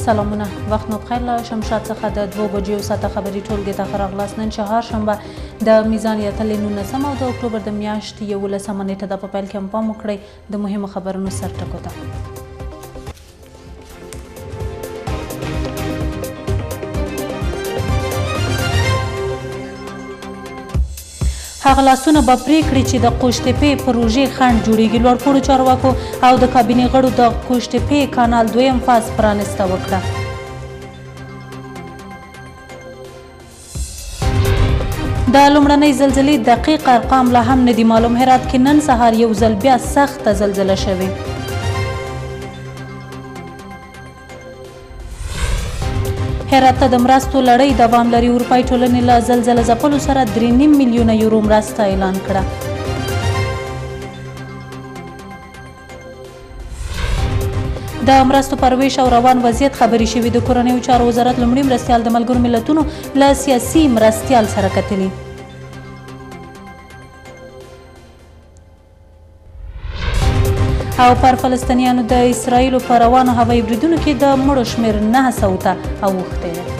سلامونه، وخت مو بخیر. له شمشاد څخه د 2 بجو ساعته خبري ټولګې ته ښه راغلاست. نن چهارشنبه د میزان یتلې 19 او د اکتوبر د میاشتې 11 نیټه ده. په پیل کې هم پام وکړئ د مهمو خبرونو سرټکو ته. هغه لاسونه به پرې کړي چې د قوشتېپې پروژې خنډ جوړیږي. لوړپوړو چارواکو او د کابینې غړو د قوشتېپې کانال 2م فاز پرانسته وکړه. د لومړنۍ زلزلې دقیق ارقام لا هم نه دي معلوم. هرات کې نن سهار یو ځل بیا سخته زلزله شوې. هرات ته د مرستو لړۍ دوام لري. اروپایي ټولنې له زلزله ځپلو سره 3.5 میلیونه یورو مرسته اعلان کړه. د مرستو پر ویش او روان وضعیت خبرې شوې. د کورنیو چارو وزارت لومړي مرستیال د ملګرو ملتونو له سیاسي مرستیال سره کتلي. او پر فلسطینیانو د اسرائیلو په روانو هوایي بریدونو کې د مړو شمېر 900 ته اوښتی دی.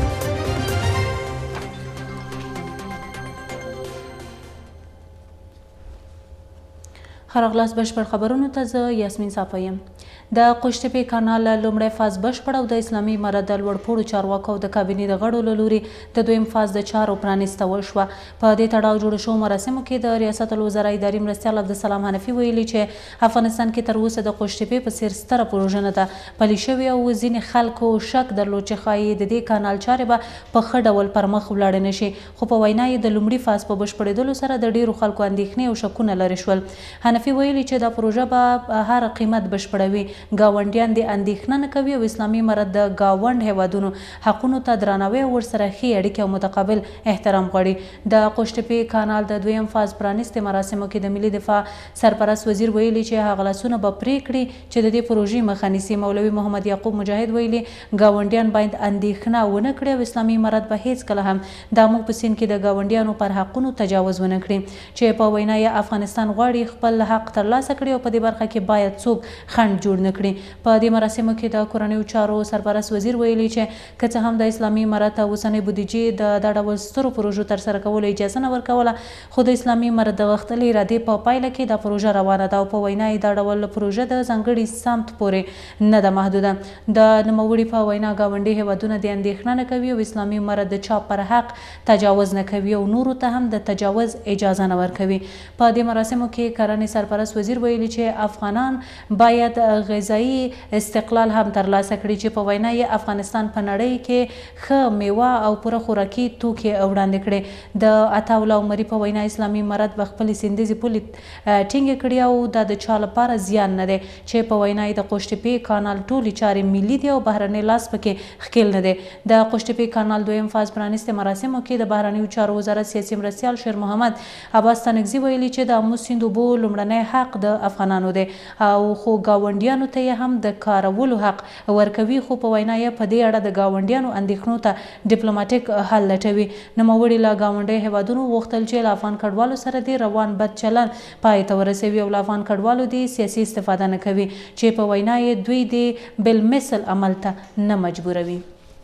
ښه راغلاست بشپړ خبرونو ته. زه یاسمین صافی یم. د قوشتېپې کانال لومړی فاز بشپړ او د اسلامي امارت د لوړپوړو چارواکو او د کابینې د غړو له لوري د دویم فاز د چارو پرانیسته وشوه. په دې تړاو جوړو شوو مراسمو کې د ریاست الوزرا اداري مرستیال عبدالسلام حنفي ویلي چې افغانستان کې تر اوسه د قوشتېپې په څېر ستره پروژه نه ده پلي شوې او ځینې خلکو شک درلود چې ښایي د دې کانال چارې به په ښه ډول پر مخ ولاړې نه شي، خو په وینا یې د لومړي فاز په بشپړېدلو سره د ډېرو خلکو اندېښنې او شکونه لرې شول. حنفي ویلي چې دا پروژه به هر قیمت بشپړوي. ګاونډیان د اندېښنه نه کوي او اسلامي امارت د ګاونډ هیوادونو حقونو ته درناوی او ورسره ښې اړیکې او متقابل احترام غواړي. د قوشتېپې کانال د دویم فاز پرانیستې مراسمو کې د ملي دفاع سرپرست وزیر ویلي چې هغه لاسونه به پرې کړي چې د دې پروژې مخه نیسي. مولوي محمد یعقوب مجاهد ویلي ګاونډیان باید اندېښنه ونه کړي او اسلامي امارت به هیڅکله هم د موږ په سیند کې د ګاونډیانو پر حقونو تجاوز ونه کړي، چې په وینا یې افغانستان غواړي خپل حق ترلاسه کړي او په دې برخه کې باید څوک خنډ جوړ نه کړي. په دې مراسمو کې د کورنیو چارو سرپرست وزیر ویلي چې که څه هم د اسلامي امارت اوسنۍ بودیجې د دا ډول سترو پروژو ترسره کولو اجازه نه ورکوله، خو د اسلامي امارت د غښتلې ارادې په پایله کې دا پروژه روانه ده او په وینا یې دا ډول پروژه د ځانګړي سمت پورې نه ده محدوده. د نوموړي په وینا ګاونډي هیوادونه د اندېښنه نه کوي او اسلامي امارت د چا پر حق تجاوز نه کوي او نورو ته هم د تجاوز اجازه نه ورکوي. په دې مراسمو کې کرنې سرپرست وزیر ویلي چې افغانان باید غذایي استقلال هم ترلاسه کړي، چې په وینا یې افغانستان په نړۍ کې ښه میوه او پوره خوراکي توکي وړاندې کړي. د عطاالله عمري په وینا اسلامي امارت به خپلې سیندیزې پولې ټینګې کړي او دا د چا لپاره زیان نه دی، چې په وینا یې د قوشتېپې کانال ټولې چارې ملي دي او بهرنی لاس پکې ښکیل نه دی. د قوشتېپې کانال دویم فاز پرانیستې مراسمو کې د بهرنیو چارو وزارت سیاسي مرستیال شیر محمد عباس تنګزي ویلي چې د آمو سیند اوبو لومړنی حق د افغانانو دی او خو ګاونډیانو ته یې هم د کارولو حق ورکوي، خو په وینا یې په دې اړه د ګاونډیانو اندېښنو ته ډیپلوماټیک حل لټوي. نوموړي له ګاونډي هیوادونو وغوښتل چې له افغان کډوالو سره د روان بد چلن پای ته ورسوي او له افغان کډوالو د سیاسي استفاده نه کوي، چې په وینا یې دوی د بالمثل عمل ته نه مجبوروي.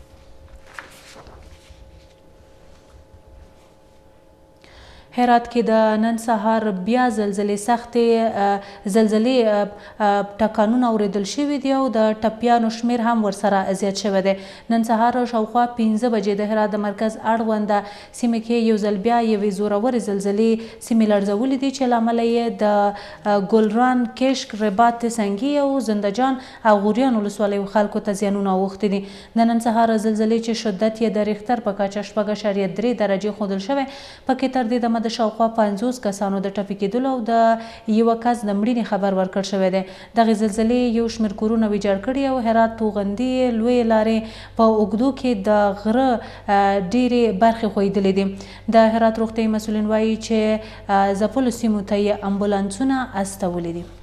هرات کې د نن سهار بیا سختې زلزلې ټکانونه اورېدل شوي دي او د ټپیانو شمېر هم ورسره زیات شوی دی. نن سهار شاوخوا 15 بجې د هرات د مرکز اړونده سیمې کې یو ځل بیا یوې زورورې زلزلې سیمې لړزولې دي، چې له امله یې د ګلران، کشک، رباط سنګي او زندهجان او غوریان ولسوالیو خلکو ته زیانونه اوښتي دي. د نن سهار زلزلې چې شدت یې د ریختر په کچه 4.3 درجې ښودل شوی، پکې تر دې دمه د شاوخوا 50 کسانو د ټپي کېدلو او د یوه کس د مړینې خبر ورکړل شوی دی. دغې زلزلې یو شمېر کورونه ویجاړ کړي او هرات، توغندي، لویې لارې په اوږدو کې د غره ډېرې برخې ښویدلې دي. د هرات روغتیایي مسؤلین وایي چې ځپلو سیمو ته یې امبولانسونه استولي دي.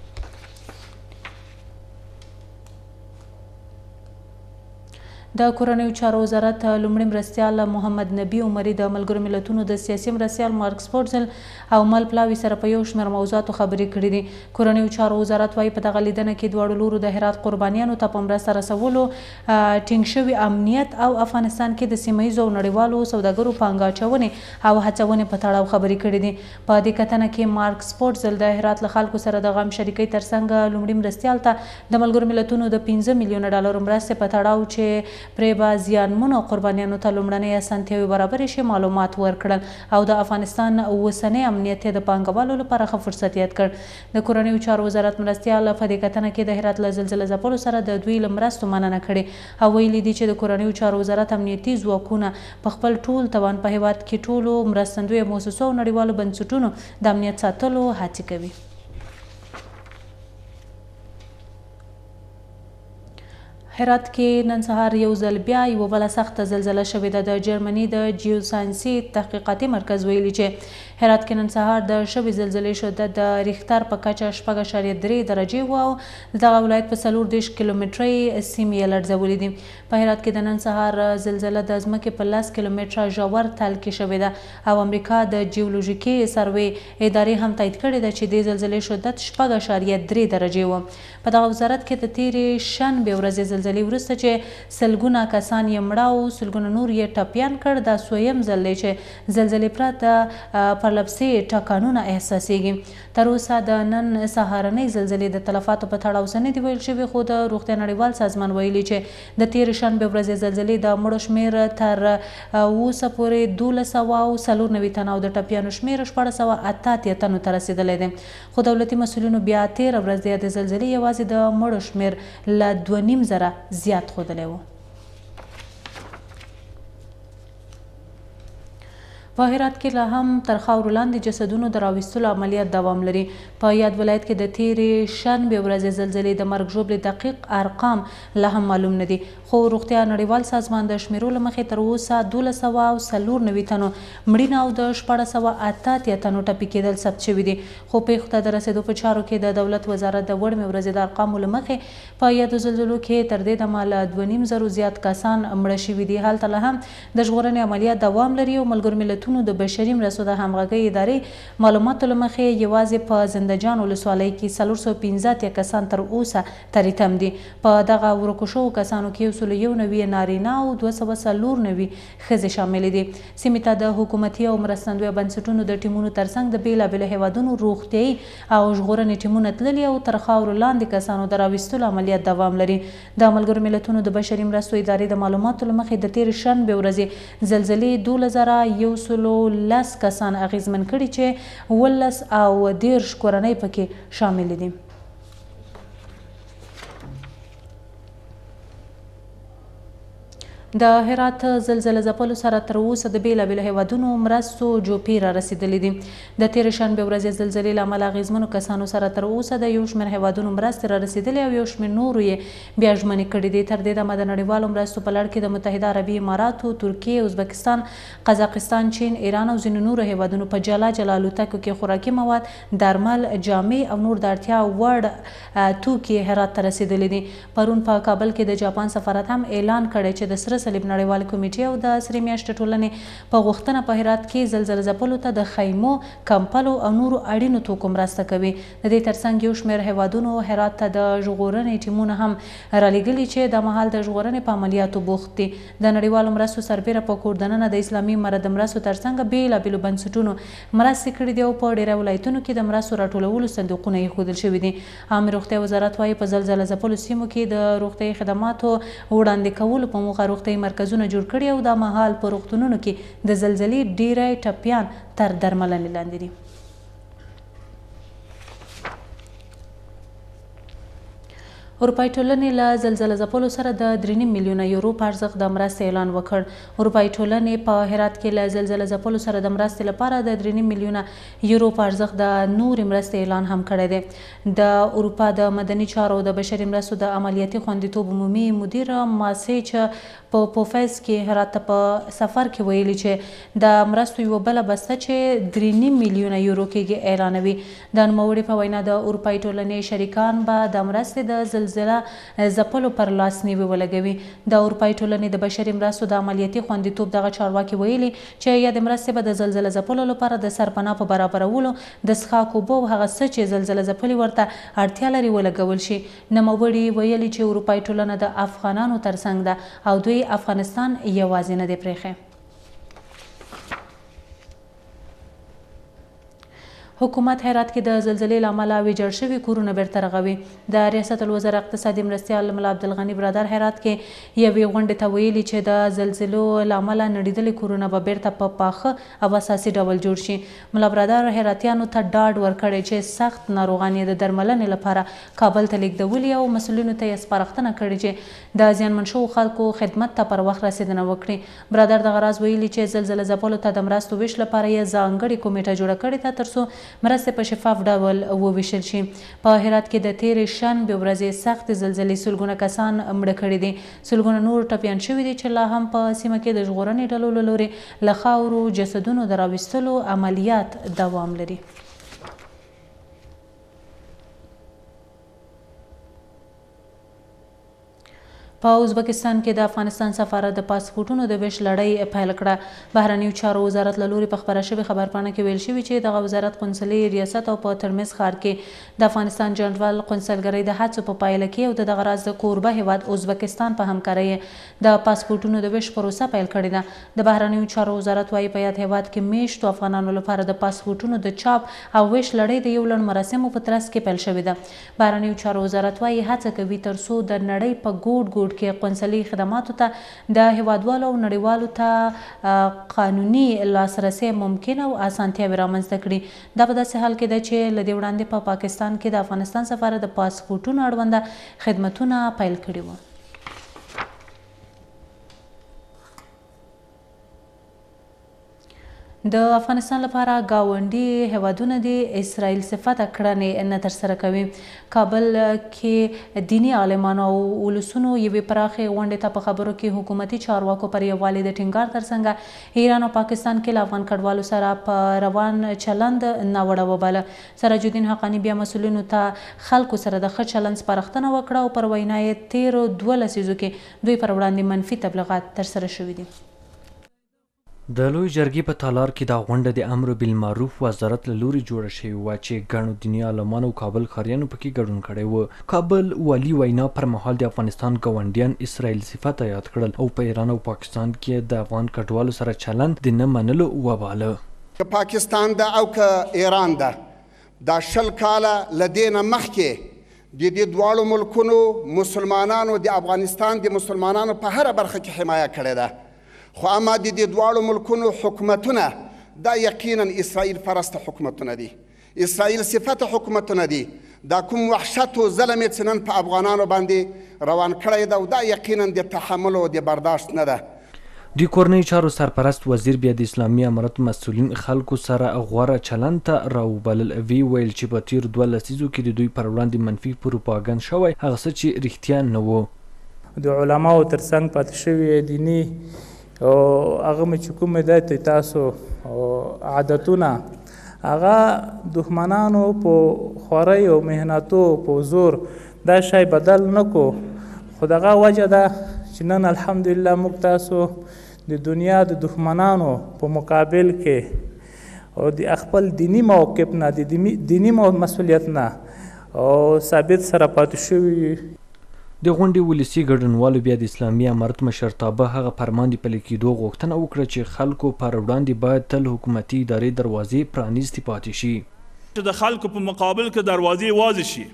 د کورنیو چارو وزارت لومړي مرستیال محمد نبی عمري د ملګرو ملتونو د سیاسي مرستیال مارک سپورټزل او مل پلاوي سره په یو شمېر موضوعاتو خبرې کړې دي. کورنیو چارو وزارت وايي په دغه لیدنه کې دواړو لورو د هرات قربانیانو ته په مرسته رسولو، ټینګ شوي امنیت او افغانستان کې د سیمه ییزو او نړیوالو سوداګرو پانګه اچونې او هڅونې په تړاو خبرې کړې دي. په دې کتنه کې مارک سپورټزل د هرات له خلکو سره د غم شریکۍ ترڅنګ لومړي مرستیال ته د ملګرو ملتونو د 15 میلیونه ډالرو مرستې په تړاو چې پرې به زیانمنو قربانیانو ته لومړنۍ اسانتیاوې برابرې شي معلومات ورکړل او د افغانستان اوسنی امنیت د پانګوالو لپاره ښه فرصت یاد کړ. د کورنیو چارو وزارت مرستیال په دې کتنه کې د هرات له زلزله ځپلو سره د دوی له مرستو مننه کړې او ویلي دي چې د کورنیو چارو وزارت امنیتي ځواکونه په خپل ټول توان په هیواد کې ټولو مرستندویو مؤسسو او نړیوالو بنسټونو د امنیت ساتلو هڅې کوي. هرات کې نن سهار یو ځل بیا یوه بله سخته زلزله شوې ده. د جرمني د جیوساینسي تحقیقاتي مرکز ویلي چې هرات کې نن سهار د شوې زلزلې شدت د ریختر په کچه 6.3 درجې و او دغه ولایت په 40 کیلومترۍ سیمې یې لړزولې دي. په هرات کې د نن سهار زلزله د ځمکې په 10 کیلومتره ژور تل کې شوې ده او امریکا د جیولوژیکي سروې ادارې هم تایید کړې ده چې د زلزلې شدت 6.3 درجې و. په دغه وزارت کې د تیرې شنبې ورځې زلزلې وروسته چې سلګونه کسان یې مړه او سلګونه نور یې ټپیان کړ، دا دویم ځل دی چې زلزلې پرته پرلپسې ټکانونه احساسېږي. تر اوسه د نن سهارنۍ زلزلې د تلفاتو په تړاو څه نه دي ویل شوي، خو د روغتیا نړیوال سازمان ویلي چې د تیرې شنبې ورځې زلزلې د مړو شمېر تر اوسه پورې 1294 تنه او د ټپیانو شمېر 1488 تنو ته رسېدلی دی. خو دولتي مسؤلینو بیا تېره ورځ د زلزلې یوازې د مړو شمېر له 2.5 زیات ښودلی و. په هرات کې لا هم تر خاورو لاندې جسدونو د راویستلو عملیات دوام لري. په یاد ولایت کې د تیرې شنبې ورځې زلزلې د مرګ ژوبلې دقیق ارقام لا هم معلوم نه دي، خو روغتیا نړیوال سازمان د شمیرو له مخې تر اوسه 1294 تنو مړینه او د 1488 تنو ټپي کېدل ثبت شوي دي. خو پیښو ته د رسېدو په چارو کې د دولت وزارت د وړمې ورځې د ارقامو له مخې په یادو زلزلو کې تر دې دمه له 2500 زیات کسان مړه شوي دي. هلته لا هم د ژغورنې عملیات دوام لري او ملګرو ملتونو د بشري مرستو د همغږۍ ادارې معلوماتو له مخې یوازې په زندهجان ولسوالۍ کې 415 کسان تر اوسه تریتم دي. په دغه ورکو شوو کسانو کې 191 نارینه او 294 ښځې شاملې دي. سیمې ته د حکومتي او مرستندویه بنسټونو د ټیمونو ترڅنګ د بېلابېلو هیوادونو روغتیایي او ژغورنې ټیمونه تللي او تر خاورو لاندې کسانو د راویستلو عملیات دوام لري. د ملګرو ملتونو د بشري مرستو ادارې د معلوماتو له مخې د تېرې شنبې ورځې زلزلې 2110 کسان اغیزمن کړي چې 11 او 13 کورنۍ پکې شامل دي. د هرات زلزله ځپلو سره تر اوسه د بېلابېلو هیوادونو مرستو جوپې را رسېدلې دي. د تېرې شنبې ورځې زلزلې له امله اغېزمنو کسانو سره تر اوسه د یو شمېر هیوادونو مرستې را رسېدلې او یو شمېر نورو یې بیا ژمنې کړي دي. تر دې دمه د نړیوالو مرستو په لړ کې د متحده عربي اماراتو، ترکیې، ازبکستان، قزاقستان، چین، ایران او ځینو نورو هیوادونو په جلا جلا الوتکو کې خوراکي مواد، درمل، جامې او نور د اړتیا وړ توکي هرات ته رسېدلي دي. پرون په کابل کې د جاپان سفارت هم اعلان کړی چې د سره صلیب نړیوال کمیټې او د سرې میاشتې ټولنې په غوښتنه په هرات کې زلزله ځپلو ته د خیمو، کمپلو او نورو اړینو توکو مرسته کوي. د دې ترڅنګ یو شمېر هیوادونو هرات ته د ژغورنې ټیمونه هم رالیږلي چې د مهال د ژغورنې په عملیاتو بوخت دي. د نړیوالو مرستو سربیره په کور دننه د اسلامي امارت د مرستو ترڅنګ بېلابېلو بنسټونو مرستې کړي دي او په ډېرو ولایتونو کې د مرستو راټولولو صندوقونه ایښودل شوي دي. عامه روغتیا وزارت وایي په زلزله ځپلو سیمو کې د روغتیایي خدماتو وړاندې کولو په موخه روغتیایي مرکزونه جوړ کړي او د مهال په روغتونونو کې د زلزلې ډیری ټپیان تر درملنې لاندې دي. اروپایي ټولنې له زلزله ځپلو سره د 3.5 میلیونه یورو په ارزښت د مرستې اعلان وکړ. اروپایي ټولنې په هرات کې له زلزله ځپلو سره د مرستې لپاره د 3.5 میلیونه یورو په ارزښت د نورې مرستې اعلان هم کړی دی. د اروپا د مدني چارو د بشري مرستو د عملیاتي خوندیتوب عمومي مدیر ماسیچ په پوفیز کې هرات ته په سفر کې ویلي چې د مرستو یوه بله بسته چې 3.5 میلیونه یورو کېږي اعلانوي. د نوموړي په وینا د اروپایي ټولنې شریکان به د مرستې د زلزله ځپلو پر لاس نیوي ولګوي. د اروپایي ټولنې د بشري مرستو د عملیاتي خوندیتوب دغه چارواکي ویلي چې یادې مرستې به د زلزله ځپلو لپاره د سرپناه په برابرولو، د څښاک اوبو او هغه څه چې زلزله ځپلي ورته اړتیا لري ولګول شي. نوموړي ویلي چې اروپایي ټولنه د افغانانو ترڅنګ ده او دوی افغانستان یوازې نه دی پرېښی. حکومت هرات کې د زلزلې له امله ویجاړ شوي کورونه بیرته رغوي. د ریاست الوزرا اقتصادي مرستیال ملا عبدالغني برادر هرات کې یوې غونډې ته ویلي چې د زلزلو له امله نړېدلي کورونه به بیرته په پاخه او اساسي ډول جوړ شي. ملا برادر هراتیانو ته ډاډ ورکړی چې سخت ناروغان یې د درملنې لپاره کابل ته لیږدولي او مسؤلینو ته یې سپارښتنه کړې چې د زیانمن شوو خلکو خدمت ته پر وخت رسېدنه وکړي. برادر دغه راز ویلي چې زلزله ځپلو ته د مرستو ویش لپاره یې ځانګړې کمیټه جوړه کړې ده ترڅو مرستې په شفاف ډول وویشل شي. په هرات کې د تېرې شنبې ورځې سختې زلزلې سلګونه کسان مړه کړي دي. سلګونه نور ټپیان شوي دي چې لا هم په سیمه کې د ژغورنې ډلو له لورې له خاورو جسدونو د راویستلو عملیات دوام لري. په ازبکستان کې د افغانستان سفارت د پاسپورټونو د ویش لړۍ پیل کړه. بهرنیو چارو وزارت له لوري په خپره شوې خبرپاڼه کې ویل شوي چې دغه وزارت قونسلي ریاست او په ترمز ښار کې د افغانستان جنرال قونسلګرۍ د هڅو په پایله کې او د دغه راز د کوربه هیواد ازبکستان په همکارۍ د پاسپورټونو د ویش پروسه پیل کړې ده. د بهرنیو چارو وزارت وايي په یاد هیواد کې میشتو افغانانو لپاره د پاسپورټونو د چاپ او ویش لړۍ د یو لړ مراسمو په ترڅ کې پیل شوې ده. بهرنیو چارو وزارت وايي هڅه کوي ترڅو د نړۍ په ګوټ ګوټ کې قونسلي خدماتو ته د هیوادوالو او نړیوالو ته قانوني لاسرسی ممکن او اسانتیاوې رامنځته کړي. دا په داسې حال کې ده چې له دې وړاندې په پاکستان کې د افغانستان سفارت د پاسپورټونو اړونده خدمتونه پیل کړي وو. د افغانستان لپاره ګاونډي هیوادونه د اسرائیل صفته کړنې نه ترسره کوي. کابل کې دیني عالمانو او ولسونو یوې پراخې غونډې ته په خبرو کې حکومتي چارواکو پر یووالي د ټینګار ترڅنګ ایران او پاکستان کې له افغان کډوالو سره په روان چلند ناوړه وباله. سراج الدین حقانی بیا مسؤلینو ته خلکو سره د ښه چلند سپارښتنه وکړه او پر وینا یې تیرو 2 لسیزو کې دوی پر وړاندې منفي تبلیغات ترسره شوي دي. د لوی جرګې په تالار کې دا غونډه د امر بالمعروف وزارت له لوري جوړه شوې وه چې ګڼو دیني عالمانو او کابل ښاریانو پکې ګډون کړی و. کابل والي وینا پر مهال د افغانستان ګاونډیان اسرائیل صفته یاد کړل او په ایران او پاکستان کې د افغان کډوالو سره چلند د نه منلو وباله. که پاکستان ده او که ایران ده دا 10 کاله له دې نه مخکې د دې دواړو ملکونو مسلمانانو د افغانستان د مسلمانانو په هره برخه کې حمایه کړې ده. خو اما د دې دواړو ملکونو حکومتونه دا یقینا اسرائیل پرسته حکومتونه دي، اسرائیل صفته حکومتونه دي. دا کوم وحشت و ظلم چې نن په افغانانو باندې روان کړی ده او دا یقینا د تحمل او د برداشت نه ده. د کورنۍ چارو سرپرست وزیر بیا د اسلامي امارت مسؤلین خلکو سره غوره چلند ته راوبلل. وی ویل چې په تیر 2 لسیزو کې د دوی پر وړاندې منفي پروپاګند شوی هغه څه چې رښتیا نه و. د علماو ترڅنګ پاتې شوي دیني او هغه مې چې کوم دی تاسو عادتونه هغه دښمنانو په خوارۍ او محنتو په زور دا شی بدل نه کو. خو دغه وجه ده چې نن الحمدلله موږ تاسو د دنیا د دښمنانو په مقابل کې او د خپل دینی موقف نه د دینی مسؤلیت نه او ثابت سره پاتې شوي. د غونډې ولسي ګډونوالو بیا د اسلامي امارت مشرتابه هغه فرمان د پلي کېدو غوښتنه وکړه چې خلکو پر وړاندې باید تل حکومتي ادارې دروازې پرانیستې پاتې شي. چې د خلکو په مقابل کې دروازې واضح شي.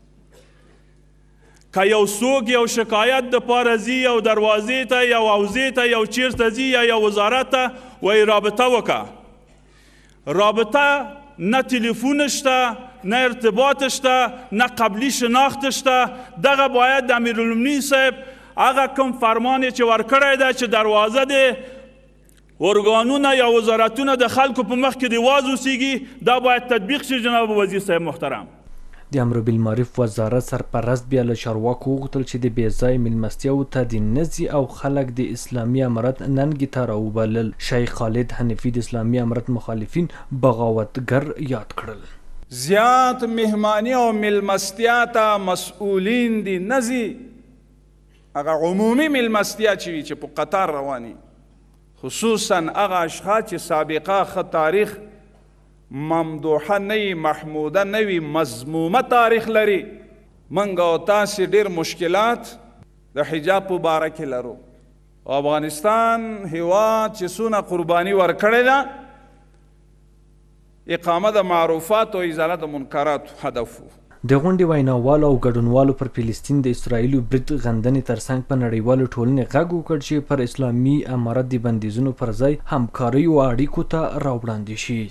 که یو څوک یو شکایت دپاره ځي یو دروازې ته یو حوزې ته یو چیرته ځي یا یو وزارت ته وایي رابطه وکړه. رابطه نه تلیفون شته، نه ارتباط شته، نه قبلی شناخت شته. دغه باید د امیرالمؤمنین صاحب هغه کوم فرمان چې ورکړی ده چې دروازه د ارګانونه یا وزارتونه د خلکو په مخ کې د واز اوسیږي دا باید تطبیق شي. جناب وزیر صاحب محترم، د امر بالمعروف وزارت سرپرست بیا له چارواکو وغوښتل چې د بې ځایه میلمستیاوو ته د نځي او خلک د اسلامي امارت ننګې ته راوبلل. شیخ خالد حنفي د اسلامي امارت مخالفین بغاوتګر یاد کړل. زیات مهمانی او میلمستیا ته مسئولین دي نځي، هغه عمومي میلمستیا چې وي چې په قطار رواني، خصوصا هغه اشخاص چې سابقه ښه تاریخ ممدوحه نه وي، محموده نه وي، مذمومه تاریخ لري. موږ او تاسې ډېر مشکلات د حجاب په باره کې لرو. افغانستان هیواد چې څونه قرباني ورکړې ده، اقامه د معروفات او ازاله د منکرات هدف و. د غونډې ویناوالو او ګډونوالو پر فلسطین د اسرائیلو برید غندنې ترڅنګ په نړیوالو ټولنې غږ وکړ چې پر اسلامي امارت د بندیزونو پر ځای همکاریو اړیکو ته راوړاندې شي.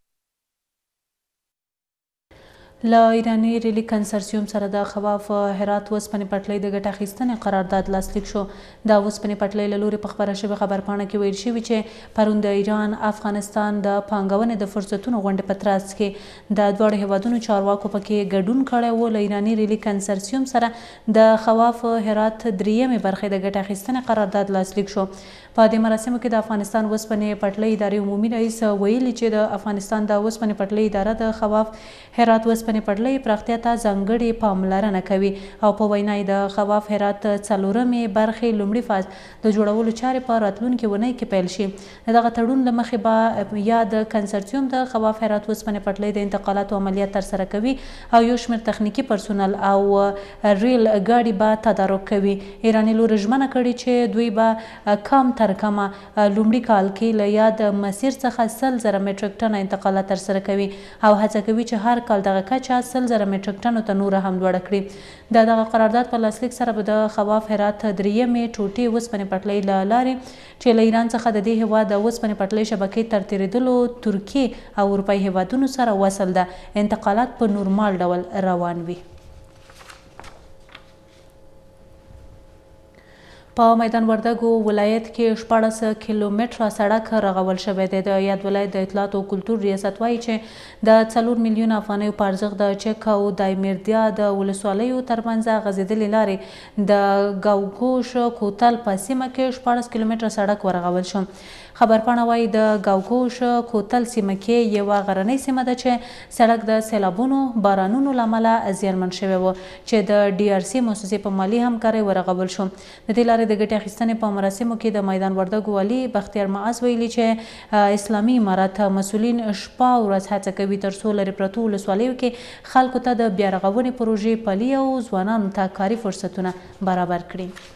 له ایراني ریلي کنسرسیوم سره د خواف هرات وسپنې پټلۍ د ګټه اخیستنې قرارداد لاسلیک شو. د وسپنې پټلۍ له لورې په خپره شوې خبرپاڼه کې ویل شوي چې پرون د ایران افغانستان د پانګونې د فرصتونو غونډې په ترڅ کې د دواړو هیوادونو چارواکو پکې ګډون کړی و. له ایراني ریلي کنسرسیوم سره د خواف هرات درېیمې برخې د ګټه اخیستنې قرارداد لاسلیک شو. په دې مراسمو کې د افغانستان وسپنې پټلۍ ادارې عمومي رئیس ویلي چې د افغانستان د وسپنې پټلۍ اداره د خواف هرات وسپنې پټلۍ پراختیا ته ځانګړې پاملرنه کوي او په وینا یې د خواف هرات څلورمې برخې لومړي فاز د جوړولو چارې په راتلونکې اونۍ کې پیل شي. د دغه تړون له مخې به یا د کنسرسیوم د خواف هرات وسپنې پټلۍ د انتقالاتو عملیات ترسره کوي او یو شمېر تخنیکي پرسونل او ریل ګاډي به تدارک کوي. ایراني لوري ژمنه کړې چې دوی به کم تر کمه لومړي کال کې له یاد مسیر څخه 100,000 میټریک ټنه انتقالات ترسره کوي او هڅه کوي چې هر کال دغه کچه 100,000 میټریک ټنو ته نوره هم لوړه کړي. د دغه قرارداد په لاسلیک سره به د خواف هرات درېیمې ټوټې وسپنې پټلۍ له لارې چې له ایران څخه د دې هیواد د وسپنې پټلۍ شبکې تر تېرېدلو ترکیې او اروپایي هیوادونو سره وصل ده، انتقالات په نورمال ډول روان وي. په میدان وردګو ولایت کې 14 کیلومتره سړک رغول شوی دی. د یاد ولایت د اطلاعات او کلتور ریاست وایي چې د 4 میلیونه افغانیو په ارزښت د چک او دایمیردیا د ولسوالیو ترمنځ غځېدلې لارې د ګاوګوش کوتل په سیمه کې 14 کیلومتره سړک ورغول شو. خبرپاڼه وایي د ګاوګوش کوتل سیمه کې یوه غرنۍ سیمه ده چې سړک د سیلابونو بارانونو له امله زیانمن شوی و چې د DRC موسسې په مالي همکارۍ ورغول شو. د دې لارې د ګټې اخیستنې په مراسمو کې د میدان وردګو والي بختیار معاذ ویلي چې اسلامي امارت مسؤلین شپه او ورځ هڅه کوي تر څو لرې پرتو ولسوالیو کې خلکو ته د بیا رغونې پروژې پلي او ځوانانو ته کاري فرصتونه برابر کړي.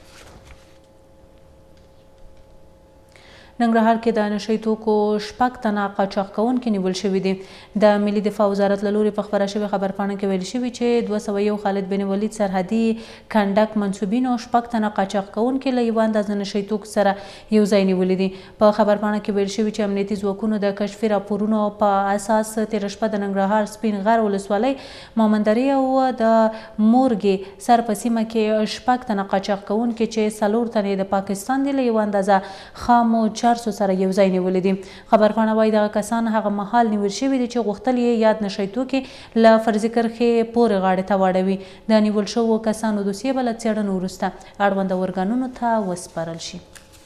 ننګرهار کې د نشهیي توکو 6 تنه قاچاق کوونکي نیول شوي دي. د ملي دفاع وزارت له لورې په خپره شوې خبرپاڼه کې ویل شوي چې 201 خالد بن ولید سرحدي کنډک منصوبینو 6 تنه قاچاق کوونکي له یوه اندازه نشهیي توکو سره یو ځای نیولي دي. په خبرپاڼه کې ویل شوي چې امنیتي ځواکونو د کشفي راپورونو په اساس تېره شپه د ننګرهار سپین غر ولسوالۍ مومندرې او د مورګې سر په سیمه کې 6 تنه قاچاق کوونکي چې 4 تنې د پاکستان دي له یوه اندازه خامو 400 سره یو ځای نیولې دي. خبرپاڼه وایي دغه کسان هغه مهال نیول شوي دي چې غوښتل یې یاد نشهیي توکي له فرضي کرښې پورې غاړې ته واړوي. د نیول شوو کسانو دوسیې به له څېړنو وروسته اړونده ارګانونو ته وسپارل شي.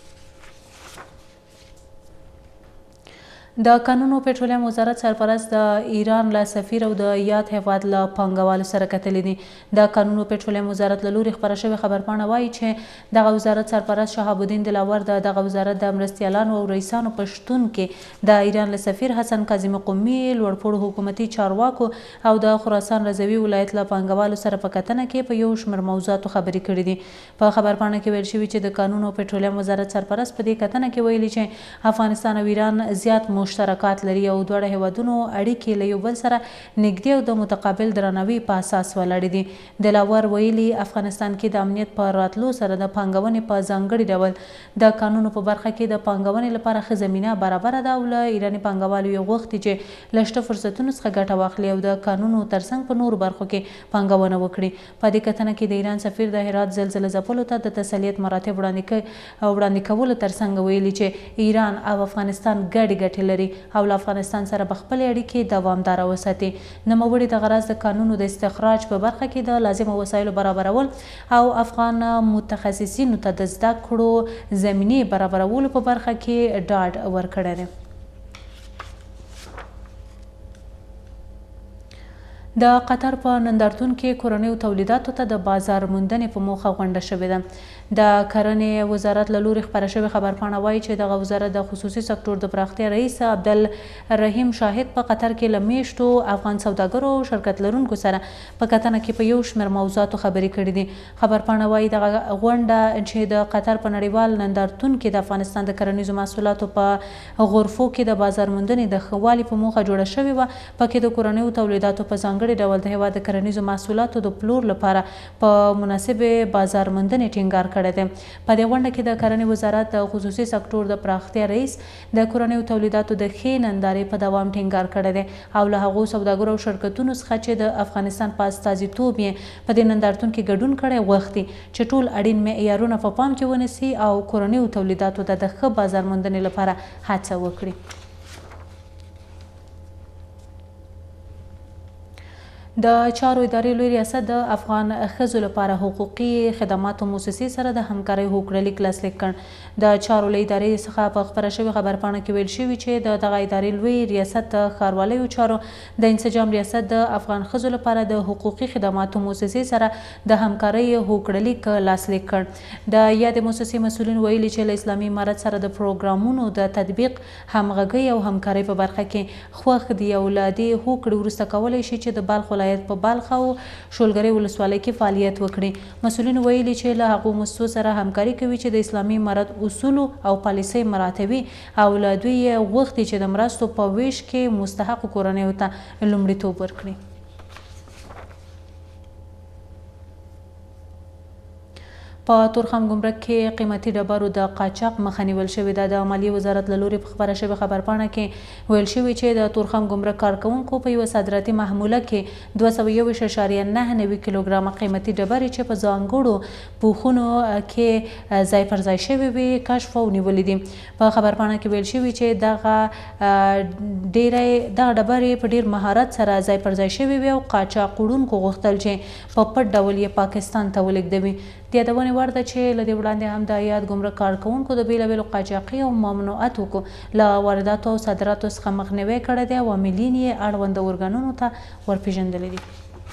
د قانون او پټرولیم وزارت سرپرست د ایران له سفیر او د یاد هیواد له پانګوالو سره کتلي دي. د قانون او پټرولیم وزارت له لورې خپره شوې خبرپاڼه وایي چې دغه وزارت سرپرست شهاب الدین دلاور د دغه وزارت د مرستیالانو او رئیسانو په شتون کې د ایران له سفیر حسن کاظمي قومي، لوړپوړو حکومتي چارواکو او د خراسان رضوي ولایت له پانګوالو سره په کتنه کې په یو شمېر موضوعاتو خبرې کړې دي. په خبرپاڼه کې ویل شوي چې د قانون او پټرولیم وزارت سرپرست په دې کتنه کې ویلي چې افغانستان او ایران زیات مشترکات لري او دواړه هیوادونو اړیکې له یو بل سره نږدې او د متقابل درناوي په اساس ولاړې دي. دلاور ویلي افغانستان کې د امنیت په راتلو سره د پانګونې په ځانګړي ډول د قانونو په برخه کې د پانګونې لپاره ښه زمینه برابره ده او له ایراني پانګوالو یې غوښتي چې له شته فرصتونو څخه ګټه واخلي او د قانونو ترڅنګ په نورو برخو کې پانګونه وکړي. په دې کتنه کې د ایران سفیر د هرات زلزله ځپلو ته د تسلیت مراتب وړاندې کولو ترڅنګ ویلي چې ایران او افغانستان ګډې ګټې لري او له افغانستان سره به خپلې اړیکې دوامداره وساتي. نوموړي دغه راز د کانونو د استخراج په برخه کې د لازمو وسایلو برابرول او افغان متخصصینو ته د زده کړو زمینې برابرولو په برخه کې ډاډ ورکړی دی. د قطر په نندارتون کې کورنیو تولیداتو ته د بازار موندنې په موخه غونډه شوې ده. د کرنې وزارت له لوري خپاره شوې خبرپاڼه وایي چې دغه وزارت د خصوصي سکتور د پراختیا رئیس عبدالرحیم شاهد په قطر کې له میاشتو افغان سوداګرو او شرکت لرونکو سره په کتنه کې په یو شمېر موضوعاتو خبرې کړې دي. خبرپاڼه وایي دغه غونډه چې د قطر په نړیوال نندارتون کې د افغانستان د کرنیزو محصولاتو په غرفو کې د بازار موندنې د ښه والي په موخه جوړه شوې وه. پکې د کورنیو تولیداتو په ځانګړي ډول د هېواد د کرنیزو محصولاتو د پلور لپاره په مناسبې بازار موندنې ټینګار کړی دی. په دې غونډه کې د کرنې وزارت د خصوصي سکتور د پراختیا رئیس د کورنیو تولیداتو د ښې نندارې په دوام ټینګار کړی دی او له هغو سوداګرو او شرکتونو څخه چې د افغانستان په استازیتوب یې په دې نندارتون کې ګډون کړی غوښتي چې ټول اړین معیارونه په پام کې ونیسي او کورنیو تولیداتو ته د ښه بازار موندنې لپاره هڅه وکړي. د چارو ادارې لوی ریاست د افغان ښځو لپاره حقوقي خدماتو موسسې سره د همکارۍ هوکړلیک لاسلیک کړ. د چارو له ادارې څخه په خپره شوې خبرپاڼه کې ویل شوي چې د دغه ادارې لوی ریاست د ښاروالیو چارو د انسجام ریاست د افغان ښځو لپاره د حقوقي خدماتو موسسې سره د همکارۍ هوکړلیک لاسلیک کړ. د یادې موسسې مسؤلین ویلي چې له اسلامي امارت سره د پروګرامونو د تطبیق، همغږۍ او همکارۍ په برخه کې خوښ دي او له دې هوکړې وروسته کولی شي چې د بلخ په بلخ او شولګرې ولسوالۍ کې فعالیت وکړي. مسؤلین ویلي چې له هغو مؤسسو سره همکاري کوي چې د اسلامي امارت اصولو او پالیسۍ مراعاتوي او له دوی یې غوښتي چې د مرستو په ویش کې مستحقو کورنیو ته لومړیتوب ورکړي. په تورخم ګمرک کې قیمتي ډبرو د قاچاق مخه نیول شوې ده. د مالیې وزارت له لوري په خپره شوې خبرپاڼه کې ویل شوي چې د تورخم ګمرک کارکوونکو په یوه صادراتي محموله کې 221.9 کیلوګرامه قیمتي ډبرې چې په ځانګړو پوښونو کې ځای پر ځای شوې وې کشف او نیولې دي. په خبرپاڼه کې ویل شوي چې دغه ډبرې په ډیر مهارت سره ځای پر ځای شوې وې او قاچاق وړونکو غوښتل چې په پټ ډول یې پاکستان ته ولېږدوي. د یادونې وړ ده چې له دې وړاندې هم د هیات ګمرک کارکوونکو د بېلابېلو قاچاقي او ممنوعاتو له وارداتو او صادراتو څخه مخنیوی کړی دی او عاملین یې اړونده ارګانونو ته ورپېژندلي دي.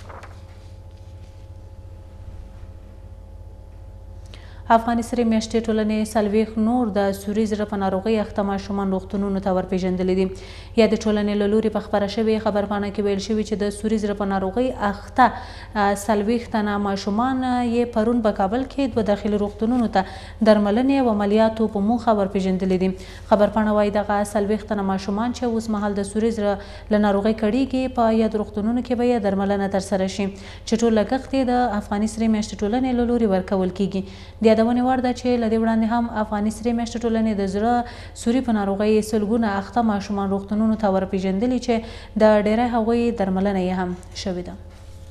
افغاني سرې میاشتې ټولنې 40 نور د سوري زړه په ناروغۍ اخته ماشومان روغتونونو ته ورپېژندلي دي. یا د ټولنې له لوري په خپره شوې خبرپاڼه کې ویل شوي چې د سوري زړه په ناروغۍ اخته 40 تنه ماشومان یې پرون په کابل کې 2 داخلي روغتونونو ته درملنې او عملیاتو په موخه ورپېژندلي دي. خبرپاڼه وایي دغه 40 تنه ماشومان چې اوس مهال د سوري زړه له ناروغۍ کړېږي په یاد روغتونونو کې به یې درملنه ترسره شي چې ټول لګښت یې د افغاني سرې میاشتې ټولنې له لوري ورکول کیږي. د یادونې وړ ده چې له دې وړاندې هم افغاني سرې میاشتې ټولنې د زړه سوري په ناروغۍ سلګونه اخته ماشومان روغتونونو ته ورپېژندلي چې د ډېری هغوی درملنه یې هم شوې ده.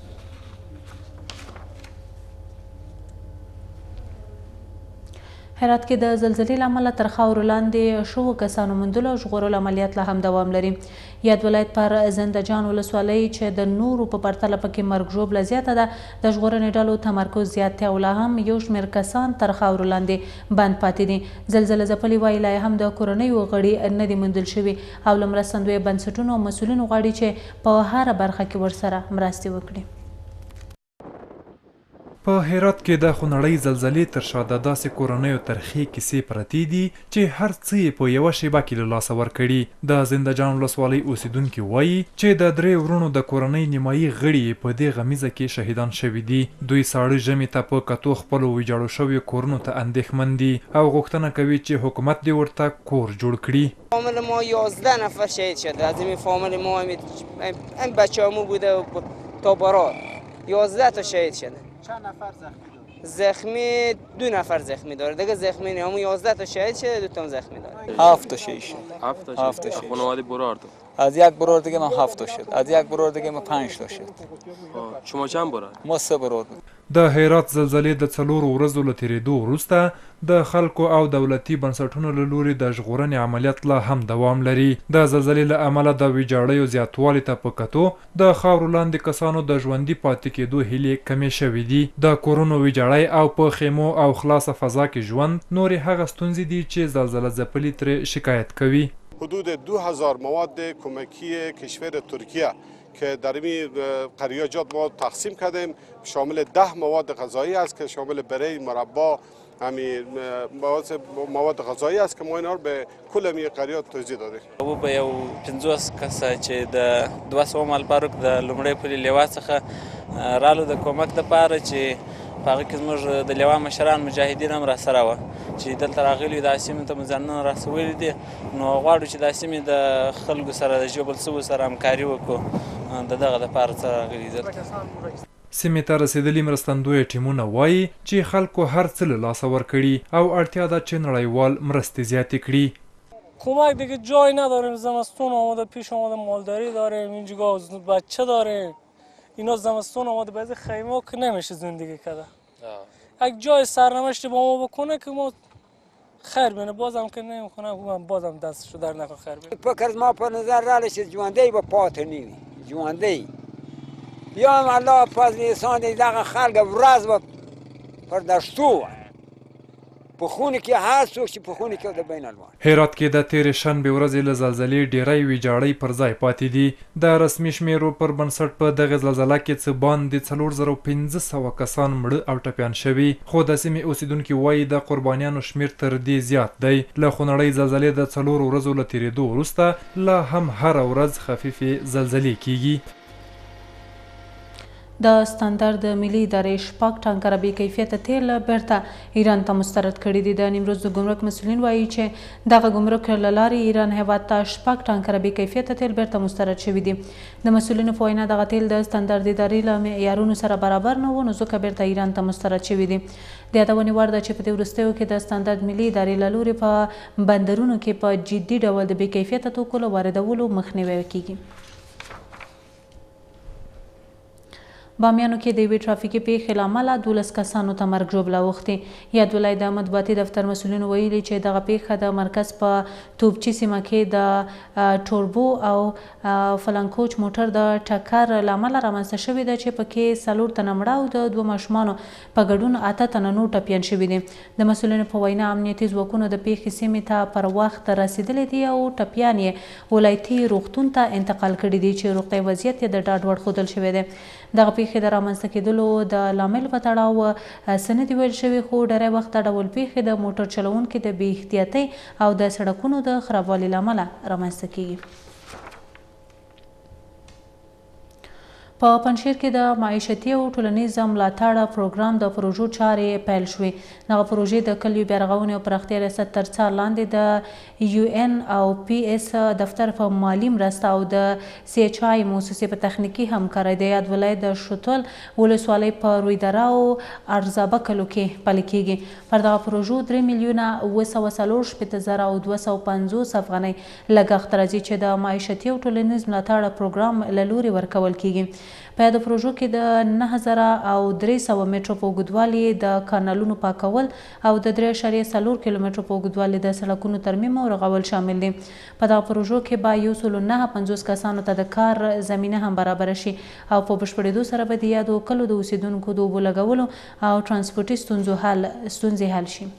هرات کې د زلزلې له امله تر خاورو لاندې شوو کسانو موندلو او ژغورلو عملیات لا هم دوام لري. یاد ولایت پر زنده جان ولسوالۍ چې د نورو په پرتله پکې مرګ ژوبله زیاته ده د ژغورنې ډلو تمرکز زیات دی او لا هم یو شمېر کسان تر خاورو لاندې بند پاتې دي. زلزله ځپلي وایي لا هم د کورنیو غړي نه دي موندل شوي او له مرستندویه بنسټونو او مسؤلینو غواړي چې په هره برخه کې ورسره مرستې وکړي. په هرات کې د خونړۍ زلزلې تر شا د داسې کورنیو ترخې کیسې پرتې دي چې هر څه یې په یوه شیبه کې له لاسه ورکړي. د زنده جان ولسوالۍ اوسیدونکي وایي چې د 3 وروڼو د کورنۍ نیمایي غړي په دې غمیزه کې شهیدان شوي دي. دوی ساړه ژمي ته په کتو خپلو ویجاړو شویو کورونو ته اندېښمن دي او غوښتنه کوي چې حکومت دې ورته کور جوړ کړي. فامیل ما 11 نفر شهید شده. از این فامیل ما هم بچه‌مو بوده تا برات 11 تا شهید شده. چند نفر زخمی داره؟ زخمی 2 نفر زخمی داره. دیگه زخمی نه، همون 11 تا شهید شده، 2 تا زخمی داره. 7 تا شهید شد. 7 تا شهید. خانواده برآورد. از یک برآورد دیگه ما 7 تا شد. از یک برآورد دیگه ما 5 تا شد. شما چند برآورد؟ ما 3 برآورد. د هرات زلزلې د 4 ورځو له تېرېدو وروسته د خلکو او دولتي بنسټونو له لوري د ژغورنې عملیات لا هم دوام لري. د زلزلې له امله د ویجاړیو زیاتوالي ته په کتو د خاورو لاندې کسانو د ژوندي پاتې کېدو هیلې کمې شوې دي. د کورونو ویجاړی او په خیمو او خلاصه فضا کې ژوند نورې هغه ستونزې دي چې زلزله ځپلي ترې شکایت کوي. حدود 2000 مواد کمکی کشور ترکیه که در این قریاجات ما تقسیم کردیم، شامل 10 مواد غذایی است که شامل بری، مربا، همین مواد غذایی است که ما اینا رو به کل همین قریات توزیع دادیم. او به یو 50 کسه چې د 200 ملپارک د لومړی پولي لیوا څخه رالو د کومک دپاره چې په هغه کې زموږ د لیوا مشران مجاهدین هم راسره وه چې دلته راغلي د سیمې ته مو ځانونه رسولي دي. نو غواړو چې د سیمې د خلکو سره د ژوبل سوو سره همکاري وکړو د دغه دپاره څه راغلي دلته. سیمې ته رسېدلي مرستندویه ټیمونه وایي چې خلکو هر څه له لاسه ورکړي او اړتیا ده چې نړیوال مرستې زیاتې کړي. کمک دیگه جای نداریم، زمستون آماده، پیش آماده مالداری داریم، اینجا بچه داریم، اینا زمستون آماده، بعضی خیمه که نمیشه زندگی کرده. اگه جای سرنوشتی با ما بکنه که ما خیر بینه، بازم که نمیکنه بازم دستشو در نکن خیر بینه. فکر ما پر نظر رالش جوانده با پاتنی جوانده بیام الله فضل احسان دغه خلک ورځ به پر دشتو په خونه کې هر څوک چې په خونه کې د بین الوان. هرات کې د تېرې شنبې ورځې له زلزلې ډېری ویجاړۍ پر ځای پاتې دي. د رسمي شمیرو پر بنسټ په دغه زلزله کې څه باندې 4500 کسان مړه او ټپیان شوي، خو د سیمې اوسیدونکي وایي د قربانیانو شمیر تر دې زیات دی. له خونړۍ زلزلې د 4 ورځو له تېرېدو وروسته لا هم هره ورځ خفیفې زلزلې کیږي. د ستاندرد ملي ادارې شپږ ټانکره بې کیفیته تیل بیرته ایران ته مسترد کړي دي. د نیمروز د ګمرک مسؤلین وایي چې دغه ګمرک له لارې ایران هیواد ته شپږ ټانکره بې کیفیته تیل بیرته مسترد شوي دي. د مسؤلینو په وینا دغه تیل د ستاندرد ادارې له معیارونو سره برابر نه و، نو ځکه بیرته ایران ته مسترد شوي دي. د یادونې وړ ده چې په دې وروستیو کې د ستاندرد ملي ادارې له لورې په بندرونو کې په جدي ډول د بې کیفیته توکو له واردولو مخنیوی کیږي. بامیانو کې د یوې ټرافیکي پیښې له امله 12 کسانو ته مرګ ژوبله اوښتې. یاد ولایت د مطبوعاتي دفتر مسؤلینو ویلي چې دغه پیښه د مرکز په توپچي سیمه کې د ټوربو او فلانکوچ موټر د ټکر له امله رامنځته شوې ده چې پکې 4 تنه مړه او د 2 ماشومانو په ګډون 8 تنه نور ټپیان شوي دي. د مسؤلینو په وینا امنیتي ځواکونو د پیښې سیمې ته پر وخت رسېدلي دي او ټپیان یې ولایتي روغتون ته انتقال کړي دي چې روغتیايي وضعیت یې د ډاډ وړ ښودل شوی دی. دغه پیښې د رامنځته کېدلو د لامل په تړاو څه نه دي ویل شوي، خو ډېری وخت دا ډول پیښې د موټر چلوونکي د بې احتیاطۍ او د سړکونو د خرابوالي له امله رامنځته کېږي. په پنجشیر کې د معیشتي او ټولنیز ملاتړ پروګرام د پروژو چارې پیل شوې. دغه پروژې د کلیو بیارغونې او پراختیا ریاست تر څار لاندې د UN او PS دفتر په مالي مرسته او د CHI موسسې په تخنیکي همکارۍ د یاد ولایت د شتل ولسوالۍ په رویدره او ارزابه کلو کې پلي کیږي. پر دغه پروژو 3,940,250 او 250 افغانۍ لګښت راځي چې د معیشتي او ټولنیز ملاتړ پروګرام له لوري ورکول کیږي. په یادو پروژو کې د 9,300 مترو په اوږدوالي د کانالونو پاکول او د 3.4 کیلومترو په اوږدوالي د سړکونو ترمیم او رغول شامل دي. په دغه پروژو کې به 150 کسانو ته د کار زمینه هم برابره شي او په بشپړېدو سره به د یادو کلو د اوسیدونکو د اوبو لګولو او ترانسپورټي ستونزې حل شي.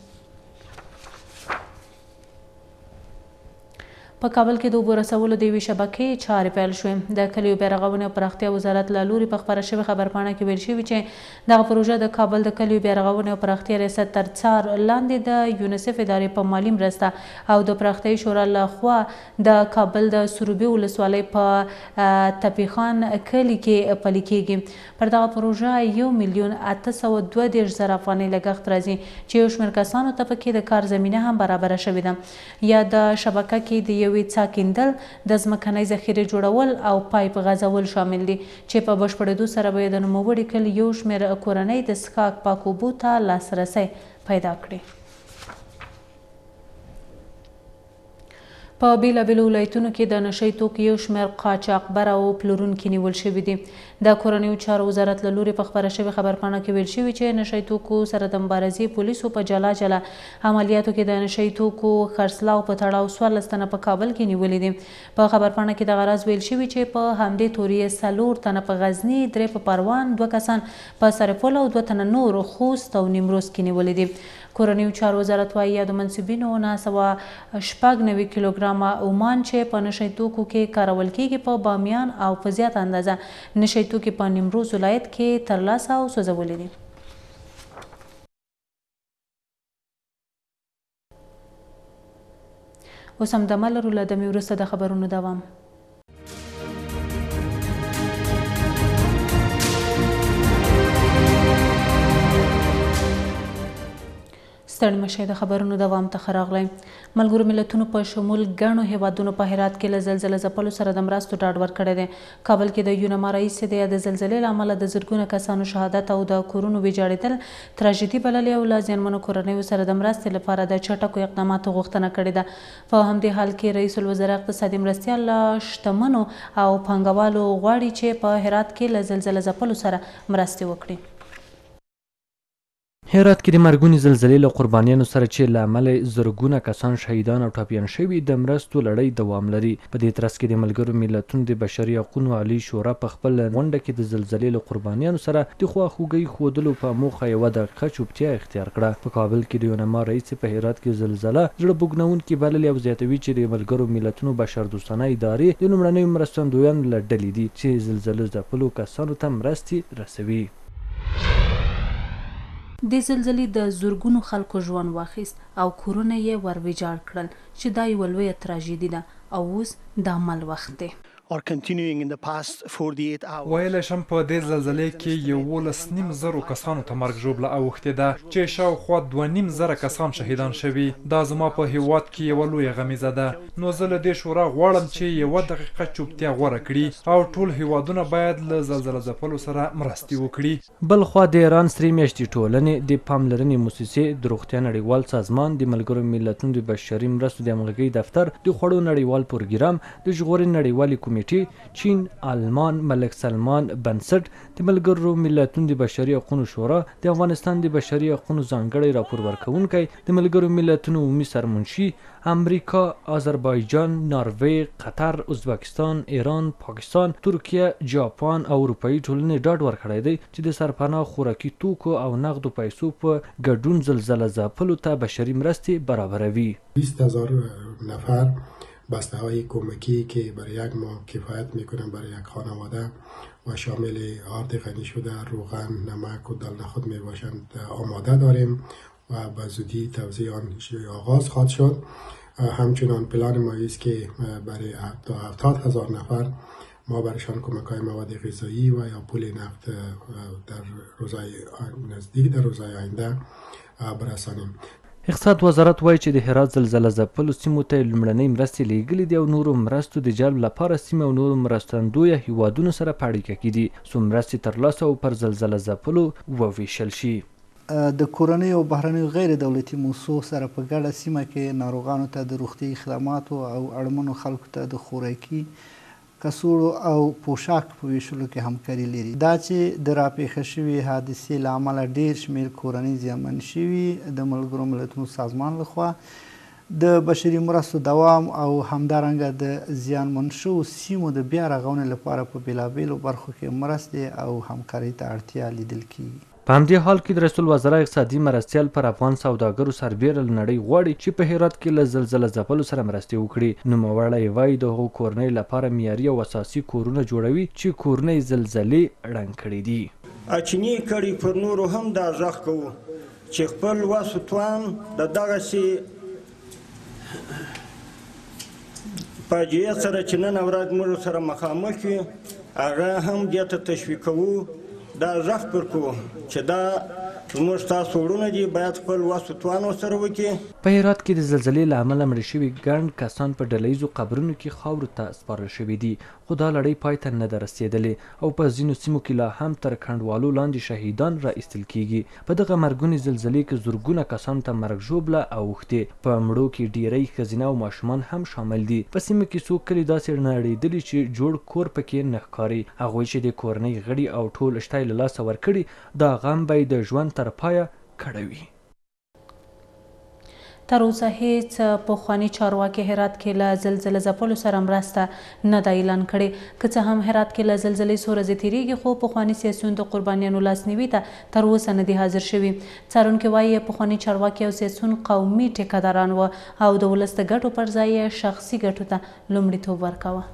په کابل کې د اوبو رسولو د یوې شبکې چارې پیل شوې. د کلیو بیارغونې او پراختیا وزارت له لوري په خپره شوې خبرپاڼه کې ویل شوي چې دغه پروژه د کابل د کلیو بیارغونې او پراختیا ریاست تر څار لاندې د یونیسف ادارې په مالي مرسته او د پراختیایي شورا له خوا د کابل د سروبي ولسوالۍ په تپیخان کلي کې پلي کیږي. پر دغه پروژه 1,832,000 افغانۍ لګښت راځي چې یو شمېر کسانو ته پکې د کار زمینه هم برابره شوې ده. یا د شبکه کې د یوې څاه کیندل، د ځمکنۍ ذخیرې جوړول او پایپ غځول شامل دي چې په بشپړېدو سره به د نوموړي کلي یو شمېر کورنۍ د څښاک پاکو اوبو ته لاسرسی پیدا کړي. په بیلابیلو ولایتونو کې د نشهیي توکو یو شمېر قاچاقبر او پلورونکي نیول شوي دي. د کورنیو چارو وزارت له لورې په خپره شوې خبرپاڼه کې ویل شوي چې نشهیي توکو سره د مبارزې پولیسو په جلا جلا عملیاتو کې د نشهیي توکو خرڅلاو په تړاو 14 تنه په کابل کې نیولي دي. په خبرپاڼه کې دغه راز ویل شوي چې په همدې تورې 4 تنه په غزني، 3 په پروان، 2 کسان په سرپل او 2 تنه نور خوست او نیمروز کې نیولي دي. کورنیو چارو وزارت وایي یادو منصبینو 996 کیلوګرامه اومان چې په نشهیي توکو کې کارول کیږي په بامیان او په زیاته اندازه نشهیي توکي په نیمروز ولایت کې ترلاسه او سوځولي دي. اوس همدمه لرو له دمې وروسته د خبرونو دوام. ستړي مشئ د خبرونو دوام ته راغلی. ملګرو ملتونو په شمول ګڼو هیوادونو په هرات کې له زلزله ځپلو سره د مرستو ډاډ ورکړی دی. کابل کې د یونما رئیس د زلزلې له امله د زرګونه کسانو شهادت او د کورونو ویجاړېدل تراژیدي بللې او له زیانمنو کورنیو سره د مرستې لپاره د چټکو اقداماتو غوښتنه کړې ده. په همدې حال کې رئیس الوزرا اقتصادي مرستیال له شتمنو او پانګوالو غواړي چې په هرات کې له زلزله ځپلو سره مرستې وکړي. هرات کې د مرګونې زلزلې له قربانیانو سره چې له امله زرګونه کسان شهیدان او ټپیان شوي د مرستو لړۍ دوام لري. په دې ترڅ کې د ملګرو ملتونو د بشري حقوقو عالی شورا په خپل غونډه کې د زلزلې له قربانیانو سره د خواخوږۍ ښودلو په موخه یوه دقیقه چوپتیا اختیار کړه. په کابل کې د یونما رئیس په هرات کې زلزله زړه بوږنونکې بللې او زیاتوي چې د ملګرو ملتونو بشردوستانه ادارې د لومړنیو مرستندویانو له ډلې دي چې زلزله ځپلو کسانو ته مرستې رسوي. د زلزلې د زرګونو خلکو ژوند واخیست او کورونه یې ور ویجاړ کړل چې دا یوه لویه تراژیدي ده او اوس د عمل وخت دی. ویلی شم په دې زلزلې کې 11,500 کسانو ته مرګ ژوبله اوښتې ده چې شاوخوا 2,500 کسان شهیدان شوي. دا زما په هیواد کې یوه لویه غمیزه ده. نو زه له دې شورا غواړم چې یوه دقیقه چوپتیا غوره کړي او ټول هیوادونه باید له زلزله ځپلو سره مرستې وکړي. بلخوا د ایران سرې میاشتې ټولنې د پاملرنې موسسې د روغتیا نړیوال سازمان د ملګرو ملتونو د بشري مرستو د همغږۍ دفتر د خوړو نړیوال پروګرام د ژغورنې نړیوالې کمیټې چین، آلمان، ملک سلمان بنسټ، د ملګرو ملتونو د بشري حقوقو شورا، د افغانستان د بشري حقوقو ځانګړی راپور ورکوونکی، د ملګرو ملتونو عمومي سرمنشي، امریکا، آذربایجان، ناروې، قطر، ازبکستان، ایران، پاکستان، ترکیه، جاپان او اروپایي ټولنې ډاډ ورکړی دی چې د سرپناه خوراکي توکو او نقدو پیسو په ګډون زلزله ځپلو ته بشري مرستې برابروي. 20,000 نفر بسته های کمکی که برای یک ماه کفایت میکنن برای یک خانواده و شامل آرد غنی شده، روغن، نمک و دلنخود می باشند آماده داریم و به زودی توزیع آن آغاز خواهد شد. همچنان پلان ما است که برای تا 70,000 نفر ما برایشان کمک های مواد غذایی و یا پول نقد در روزهای نزدیک در روزهای آینده برسانیم. اقتصاد وزارت وایي چې د هرات زلزله ځپلو سیمو ته لومړنۍ مرستې لیږلي دي او نورو مرستو د جلب لپاره سیمه او نورو مرستندویه هیوادونو سره په اړیکه کې دي څو مرستې ترلاسه او پر زلزله ځپلو وویشل شي. د کورنیو او بهرنیو غیر دولتي موسسو سره په ګډه سیمه کې ناروغانو ته د روغتیايي خدماتو او اړمنو خلکو ته د خوراکي کڅوړو او پوشاک په ویشلو کې همکاري لري. دا چې د راپېښه شوې حادثې له امله ډېر شمېر کورنۍ زیانمن شوي، د ملګرو ملتونو سازمان لخوا د بشري مرستو دوام او همدارنګه د زیانمن شوو سیمو د بیا رغونې لپاره په بېلابېلو برخو کې مرستې او همکارۍ ته اړتیا لیدل کیږي. په همدې حال کې د رئیس الوزرا اقتصادي مرستیال پر افغان سوداګرو سربیره له نړۍ غواړي چې په هرات کې له زلزله ځپلو سره مرستې وکړي. نوموړی وایي د هغو کورنیو لپاره معیاري او اساسي کورونه جوړوي چې کورنۍ زلزلې ړنګ کړي دي. اچینی کړي پر نورو هم دا غږ کوو چې خپل وس و توان د دغسې فاجعې سره چې نن ورځ موږ سره مخامخ وي هغه هم دې ته تشویقوو، دا غږ پر کوو چې دا زموږ تاسو وروڼه دي باید خپل وس و توان ورسره وکړي. په هرات کې د زلزلې له امله مړه شوي ګڼ کسان په ډله ییزو قبرونو کې خاورو ته سپارل شوي دي، خو دا لړۍ پای ته نه ده رسېدلې او په ځینو سیمو کې لا هم تر کنډوالو لاندې شهیدان را ایستل کېږي. په دغه مرګونې زلزلې کې زرګونه کسانو ته مرګ ژوبله اوښتې، په مړو کې ډیری ښځینه او ماشومان هم شامل دي. په سیمه کې څو کلي داسې نړېدلي چې جوړ کور پکې نه ښکاري. هغوی چې د کورنۍ غړي او ټول شته یې له لاسه ورکړي، دا غم به یې د ژوند تر پایه کړوي. تر اوسه هیڅ پخواني چارواکي هرات کې له زلزله ځپلو سره مرسته نه ده اعلان کړې. که څه هم هرات کې له زلزلې څو ورځې تیریږي، خو پخواني سیاسیون د قربانیانو لاسنیوي ته تر اوسه نه دي حاضر شوي. څارونکي وایي پخواني چارواکي او سیاسیون قومي ټیکهداران وو او د ولس د ګټو پر ځای یې شخصي ګټو ته لومړیتوب ورکاوه.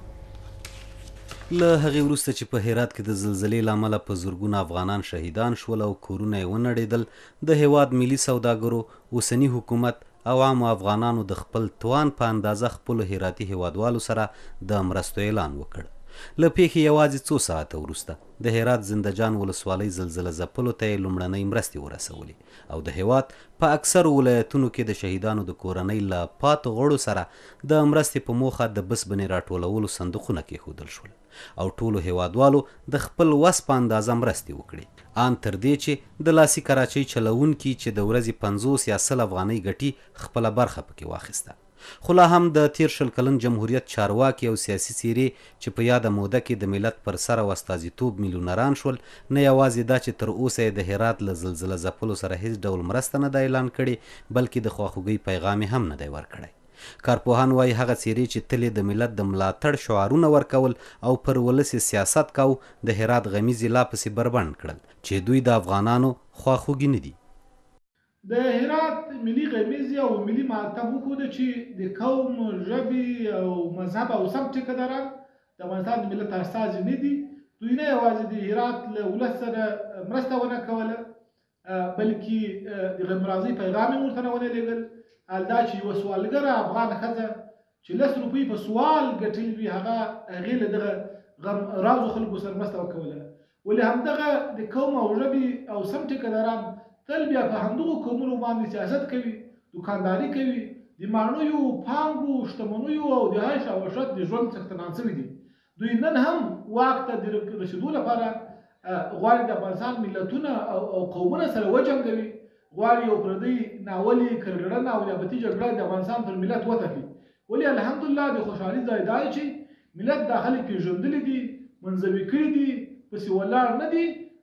له هغې وروسته چې په هرات کې د زلزلې له امله په زرګونه افغانان شهیدان شول او کورونه یې ونړېدل، د هیواد ملي سوداګرو، اوسني حکومت او عامو افغانانو د خپل توان په اندازه خپلو هراتي هیوادوالو سره د مرستو اعلان وکړ. له پیښې یوازې څو ساعته وروسته د هرات زندهجان ولسوالۍ زلزله ځپلو ته یې لومړنۍ مرستې ورسولې او د هیواد په اکثرو ولایتونو کې د شهیدانو د کورنۍ له پاتو غړو سره د مرستې په موخه د بسبنې راټولولو صندوقونه کېښودل شول او ټولو هیوادوالو د خپل وس په اندازه مرستې وکړې، ان تر دې چې د لاسي کراچۍ چلوونکي چې د ورځې 50 یا 100 افغانۍ ګټي خپله برخه پکې واخیسته. خو لا هم د تیر شل کلن جمهوریت چارواکي او سیاسي څیرې چې په یاده موده کې د ملت پر سر او استازیتوب میلیونران شول، نه یوازې دا چې تر اوسه یې د هرات له زلزله ځپلو سره هیڅ ډول مرسته نه ده اعلان کړې، بلکې د خواخوږۍ پیغام یې هم نه دی ورکړی. کارپوهان وایي هغه څیرې چې تل د ملت د ملاتړ شعارونه ورکول او پر ولس سیاست کاو، د هرات غمیزې لا پسې بربنډ کړل چې دوی د افغانانو خواخوږي نه دي. د هرات ملي غمیزې او ملي ماتم وښوده چې د قوم، ژبې او مذهب او سم ټیکهداران د افغانستان د ملت استازي نه دي. دوی نه یوازې د هرات له ولس سره مرسته ونه کوله، بلکې د غمرازۍ پیغام یې ورته ونه لېږل. دا چې یوه سوالګره افغان ښځه چې 10 روپۍ په سوال ګټلي وي، هغې له دغه غم رازو خلکو سره مرسته وکوله. ولې همدغه د قوم او ژبې او سم ټیکهداران تل بیا په همدغو قومونو باندې سیاست کوي، دوکانداري کوي، د ماڼیو، پانګو، شتمنیو او د عیش او عشرت د ژوند څښتنان شوي دي. دوی نن هم واک ته د رسېدو لپاره غواړي د افغانستان ملتونه او قومونه سره وجنګوي، غواړي یو پردی ناولې کرګړنه او نیابتي جګړه د افغانستان پر ملت وتپي. ولې الحمدلله د خوشحالي ځای دا دی چې ملت دا خلک پېژندلي دي، منځوي کړي دي، پسې ولاړ نه دي.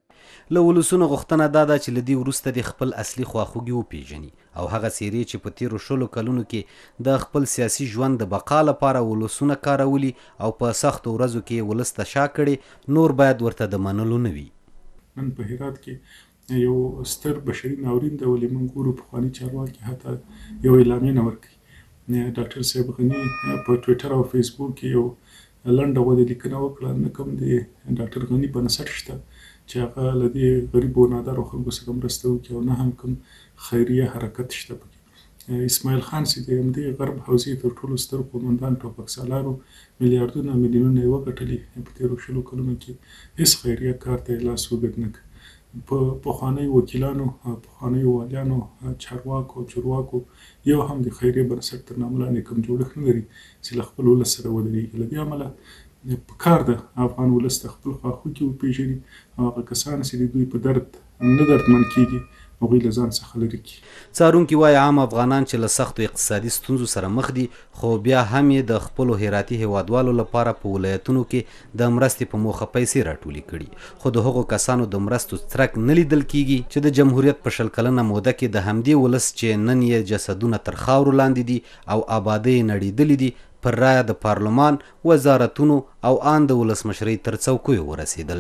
له ولسونو غوښتنه دا ده چې له دې وروسته د خپل اصلي خواخوږي وپیژني او هغه څیرې چې په تیرو 10 کلونو کې د خپل سیاسي ژوند د بقا لپاره ولسونه کارولي او په سختو ورځو کې ولس ته شا کړي، نور باید ورته د منلو نه وي. نن په هرات کې یو ستر بشري ناورین دی، ولې موږ ګورو پخواني چارواکي حتی یو اعلامیه نه ورکوي. ډاکټر صاحب غني په ټویټر او فیسبوک کې یو لنډه غونډه لیکنه وکړه، نه کوم د ډاکټر غني بنسټ شته چې هغه له دې غریبو نادارو خلکو سره مرسته وکړي او نه هم کوم خیریه حرکت شته پکې. اسماعیل خان چې د همدې غرب حوزې تر ټولو ستر قومندان ټوپک سالارو میلیاردونه میلیونونه یې وګټلي، په تېرو 10 کلونو کې هېڅ خیریه کار ته یې لاس اوږد نه کړ. په پخوانیو وکیلانو، پخوانیو والیانو، چارواکو، چارواکو یو هم د خیریه بنسټ تر نامه لاندې کوم جوړښت نه لري چې له خپل ولس سره ودرېږي. له دې امله په کار ده افغان ولس ته خپل خواخوږي وپېژني او هغه کسان چې د دوی په درد نه دردمن کېږي هغوی له ځان څخه لرې کړي. څارونکي وایي عام افغانان چې له سختو اقتصادي ستونزو سره مخ دي، خو بیا هم یې د خپلو هراتي هیوادوالو لپاره په ولایتونو کې د مرستې په موخه پیسې راټولې کړي، خو د هغو کسانو د مرستو څرک نه لیدل کېږي چې د جمهوریت په 10 کلنه موده کې د همدې ولس چې نن یې جسدونه تر خاورو لاندې دي او آبادۍ یې نړېدلې دي، پر رایه د پارلمان، وزارتونو او ان د ولسمشرۍ تر څوکیو ورسېدل.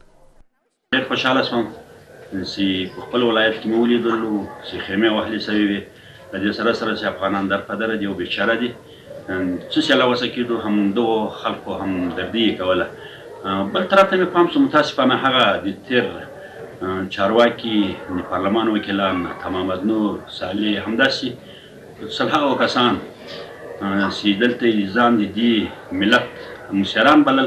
ډېر خوشحاله شوم چې په خپل ولایت کې مې ولیدلو چې خیمې وهلې سوې وې، له دې سره سره چې افغانان در په دره دي او بېچاره دي، څه چې له وسه کېدو همدغو خلکو همدردي یې کوله. بل طرف ته مې پام شو متاسفانه هغه د تېر چارواکي، د پارلمان وکیلان، تمامد نور، صالح، همداسې سلهاوو کسان چې دلته یې ځان د دې ملت مشران بلل،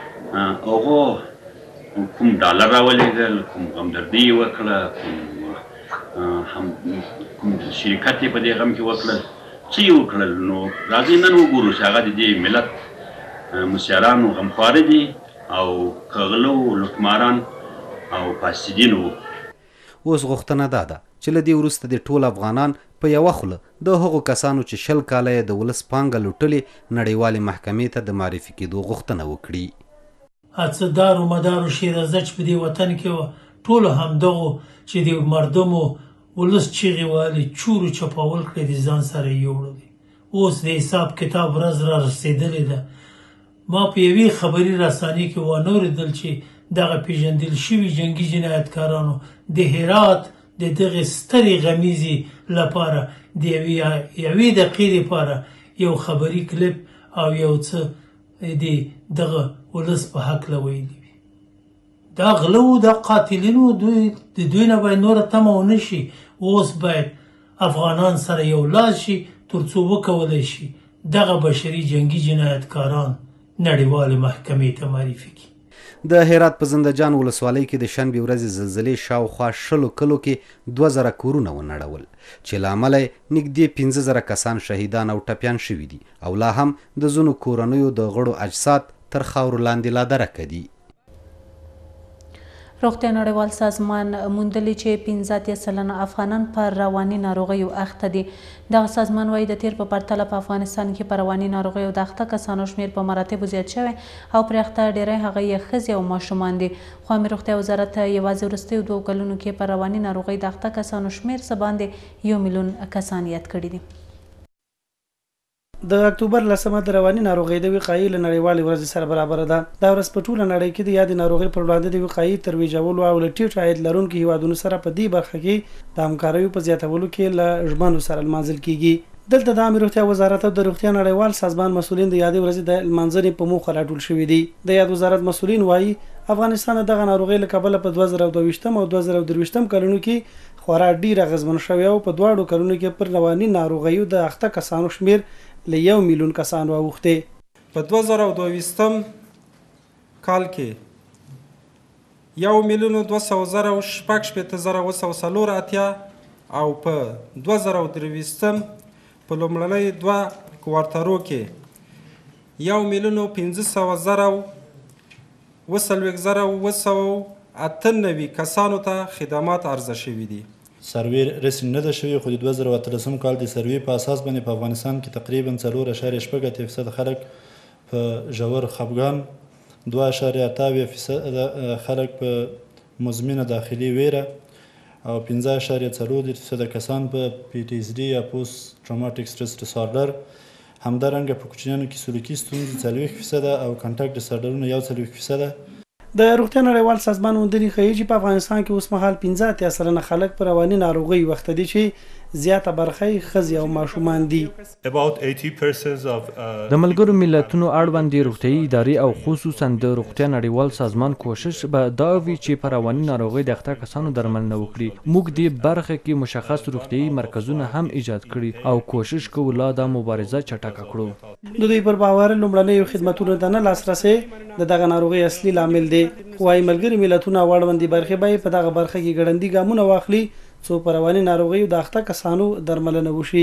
هغو کوم ډالر راولېږل، کوم غمدردي یې وکړه، کوم کوم شرکت یې په دې غم کې وکړل، څه یې وکړل. نو راځئ نن وګورو چې هغه د دې ملت مسیارانو غمخواره دي او کغلو لوټماران او فاسدین وو. اوس غوښتنه دا ده چې له دې وروسته د ټول افغانان په یوه خوله د هغو کسانو چې 20 کاله یې د ولس پانګه لوټلې نړیوالې محکمې ته د معرفي کېدو غوښتنه وکړي. هڅه دار و مدار و شیرازه چې په دې وطن کې وه، ټولو همدغو چې د مردمو ولس چیغې وهلې چورو چپاول کړی د ځان سره یې یوړلې. اوس د حساب کتاب ورځ را رسېدلې ده. ما په یوې خبري رسانې کې وانه اورېدل چې دغه پیژندل شوي جنګي جنایتکارانو د هرات د دغه سترې غمیزې لپاره د یوې دقیقې لپاره یو خبري کلیپ او یو څه د دغه ولس په هکله ویلي وي. دا غله وو، دا قاتلین وو، د دوی نه باید نوره تمه ونه شي. اوس باید افغانان سره یو لاس شي تر څو وکولی شي دغه بشري جنګي جنایتکاران نړیوالې محکمې ته معرفي کړي. د هرات په زنده جان ولسوالۍ کې د شنبې ورځې زلزلې شاوخوا 20 کلو کې 2000 کورونه ونړول چې له امله یې نږدې 15000 کسان شهیدان او ټپیان شوي دي او لا هم د ځینو کورنیو د غړو اجساد تر خاورو لاندې لا درکه دي. روغتیا نړیوال سازمان موندلي چې 15% افغانان پر رواني ناروغیو اخته دي. دغه سازمان وایي د تیر په پرتله په افغانستان کې پر رواني ناروغیو د اخته کسانو شمیر په مراتبو زیات شوی او پر اخته ډیری هغه یې ښځې او ماشومان دي. خو امیر روغتیا وزارت یوازې وروستیو 2 کلونو کې پر رواني ناروغۍ د اخته کسانو شمیر څه باندې 1 میلیون کسان یاد کړي دي. د اکتوبر 10 د رواني ناروغۍ د وقایې له نړیوالې ورځې سره برابر ده. دا ورځ په ټوله نړۍ کې د یادې ناروغۍ پر وړاندې د وقایې ترویجولو او له ټیټ عاید لرونکو هیوادونو سره په دې برخه کې د همکاریو په زیاتولو کې له ژمنو سره لمانځل کیږي. دلته د امیر روغتیا وزارت او د روغتیا نړیوال سازمان مسؤلین د یادې ورځې د لمانځنې په موخه راټول شوي دي. د یاد وزارت مسؤلین وایي افغانستان دغه ناروغۍ له کبله په 2022 او 2023 کلونو کې خورا ډیر اغیزمن شوی او په دواړو کلونو کې پر رواني ناروغیو د اخته کسانو شمیر له 1 میلیون کسانو اوښته. په 2022 کال کې 1,216,984 او په 2023 په لومړنۍ 2 کوارټرو کې 1,15,998 کسانو ته خدمات عرضه شوي دي. سروې رسمي نه ده شوې خو د 2013 کال د سروې په اساس باندې په افغانستان کې تقریبا 4.8% خلک په ژور خفګان، 2.8% خلک په مزمنه داخلي ویره او 5.4% کسان په PTSD یا پوست ټراوماتیک سټرس ډیساردر، همدارنګه په کوچنیانو کې سلوکي ستونزې 40% او کانټاکټ ډیساردرونه 41%. د روغتیا نړیوال سازمان موندلي ښیي چې په افغانستان کې اوس مهال 15% خلک پر رواني ناروغۍ وخته دي چې زیاته برخه یې ښځې او ماشومان دي. د ملګرو ملتونو اړوند روغتیايي ادارې او خصوصا د روغتیا نړیوال سازمان کوشش به دا وي چې پر رواني ناروغۍ د اخته کسانو درملنه وکړي. موږ دې برخه کې مشخص روغتیايي مرکزونه هم ایجاد کړي او کوشش کوو لا دا مبارزه چټکه کړو. د دوی پر باور لومړنیو خدماتونو ته نه لاسرسی د دغه ناروغۍ اصلي لامل دی. وايي ملګري ملتونه اړوندې برخې به په دغه برخه کې ګړندي ګامونه واخلي څو پر رواني ناروغیو د اخته کسانو درملنه وشي.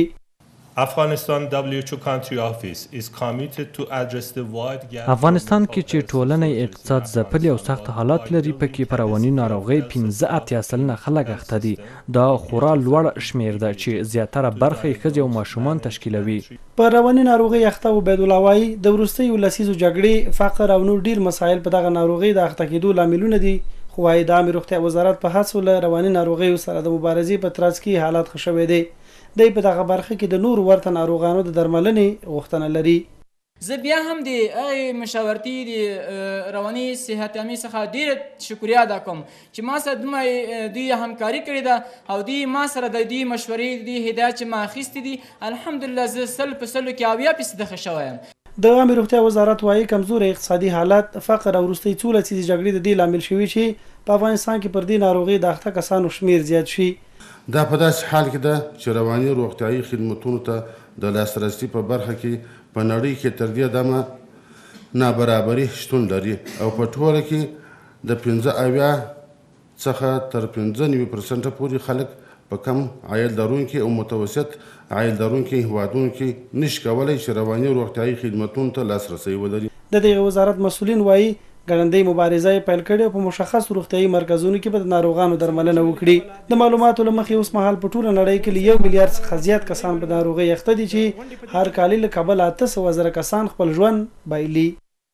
افغانستان کې چې ټولنه اقتصاد ځپلي او سخت حالات لري پکې پر رواني ناروغۍ 15% خلک اخته دي. دا خورا لوړ شمیر ده چې زیاتره برخه یې ښځې او ماشومان تشکیلوي. پر رواني ناروغۍ اخته عبید الله وایي د وروستیو لسیزو جګړې، فقر او نور ډیر مسایل په دغه ناروغۍ د اخته کېدو لاملونه دي. خو وايي د امیر روغتیا وزارت په هڅو له رواني ناروغیو سره د مبارزې په ترڅ کې حالات ښه شوي دي. دی په دغه برخه کې د نور ورته ناروغانو د درملنې غوښتنه لري. زه بیا هم د هغې مشاورتي د رواني صحت عامې څخه ډېره شکریه ادا کوم چې ما سره دومره دوی همکاري کړې ده او دوی ما سره د دوی مشورې د هدایت چې ما اخیستې دي الحمدلله زه 100% کې 80% ښه شوی یم. د امیر روغتیا وزارت وايي کمزوري اقتصادي حالت، فقر او وروستۍ څو لسیزې جګړې د دې لامل شوي چې په افغانستان کې پر دې ناروغۍ د اخته کسانو شمیر زیات شي. دا په داسې حال کې ده چې رواني روغتیايي خدمتونو ته د لاسرسي په برخه کې په نړۍ کې تر دې دمه نابرابري شتون لري او په ټوله کې د 15 څخه تر 95% پورې خلک په کم عاید لرونکي او متوسط عاید لرونکي هیوادونو کې نشي کولی چې رواني روغتیایي خدمتونو ته لاسرسی ولري. د دغه وزارت مسؤلین وایي ګړندۍ مبارزه یې پیل کړې او په مشخص روغتیایي مرکزونو کې به د ناروغانو درملنه وکړي. د معلوماتو له مخې اوس مهال په ټوله نړۍ کې له 1 میلیارډ څخه زیات کسان په ناروغۍ اخته دي چې هر کال له کبله 800,000 کسان خپل ژوند بایلي.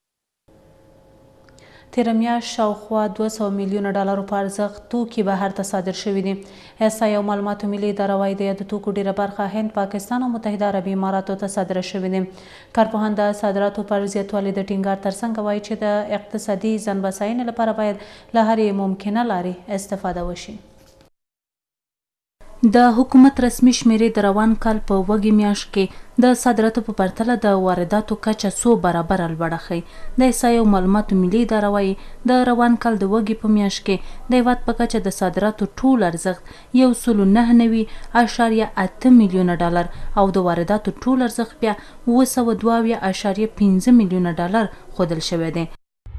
تیره میاشت شاوخوا 200 میلیونه ډالرو په ارزښت توکي بهر ته صادر شوي دي. احصایې او معلوماتو ملي اداره وایي د یادو توکو ډیره برخه هند، پاکستان او متحده عربي اماراتو ته صادره شوي دي. کارپوهان د صادراتو پر زیاتوالي د ټینګار ترڅنګ وایي چې د اقتصادي ځان بساینې لپاره باید له هرې ممکنه لارې استفاده وشي. د حکومت رسمي شمیرې د روان کال په وږي میاشت کې د صادراتو په پرتله د وارداتو کچه 100 برابره لوړه ښیي. د احصایې او معلوماتو ملي اداره وایي د روان کال د وږي په میاشت کې د هیواد په کچه د صادراتو ټول ارزښت 199.8 میلیونه ډالر او د وارداتو ټول ارزښت بیا 222.5 میلیونه ډالر ښودل شوی دی.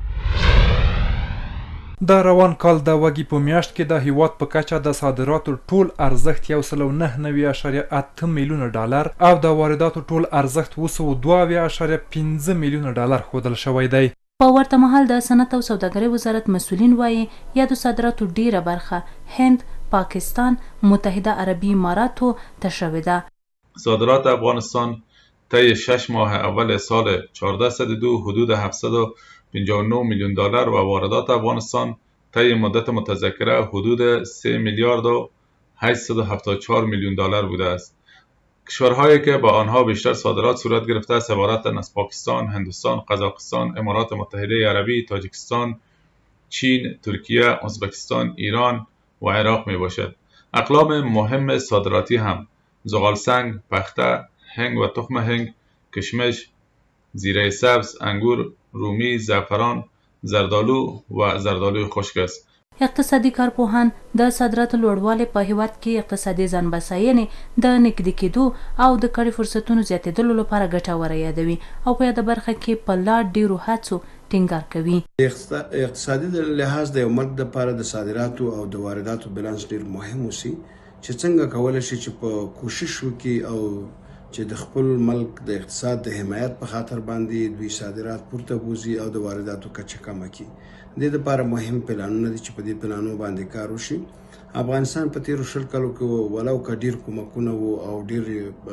د روان کال د وږي په میاشت کې د هیواد په کچه د صادراتو ټول ارزښت 199.8 میلیونه ډالر او د وارداتو ټول ارزښت 222.5 میلیونه ډالر ښودل شوی دی. په ورته مهال د صنعت او سوداګرۍ وزارت مسؤلین وایي یادو صادراتو ډیره برخه هند، پاکستان، متحده عربی اماراتو ته شوې ده. صادرات افغانستان طی 6 ماه اول سال 1402 حدود 759 میلیون دلار و واردات افغانستان طی مدت متذکره حدود 3 میلیارد و 874 میلیون دلار بوده است. کشورهایی که با آنها بیشتر صادرات صورت گرفته است عبارتند از پاکستان، هندوستان، قزاقستان، امارات متحده عربی، تاجیکستان، چین، ترکیه، ازبکستان، ایران و عراق می باشد. اقلام مهم صادراتی هم زغالسنگ، پخته، هنگ و تخم هنگ، کشمش، زیره سبز، انگور، رومی، زعفران، زردالو و زردالوی خشک است. اقتصادي کارپوهان د صادراتو لوړوالی په هیواد کې اقتصادي ځان بساینې د نږدې کېدو او د کاري فرصتونو زیاتېدلو لپاره ګټوره یادوي او په یاده برخه کې په لا ډیرو هڅو ټینګار کوي. اقتصادي لحاظ د یو ملک لپاره د صادراتو او د وارداتو بیلانس ډیر مهم وسی چې څنګه کولی شي چې په کوشش وکړي او چې د خپل ملک د اقتصاد د حمایت په خاطر باندې دوی صادرات پورته بوزي او د وارداتو کچه کمه کړي. د دې لپاره مهم پلانونه دي چې په دې پلانونو باندې کار وشي. افغانستان په تیرو 20 کالو کې ولو که ډیر کومکونه وو او ډیر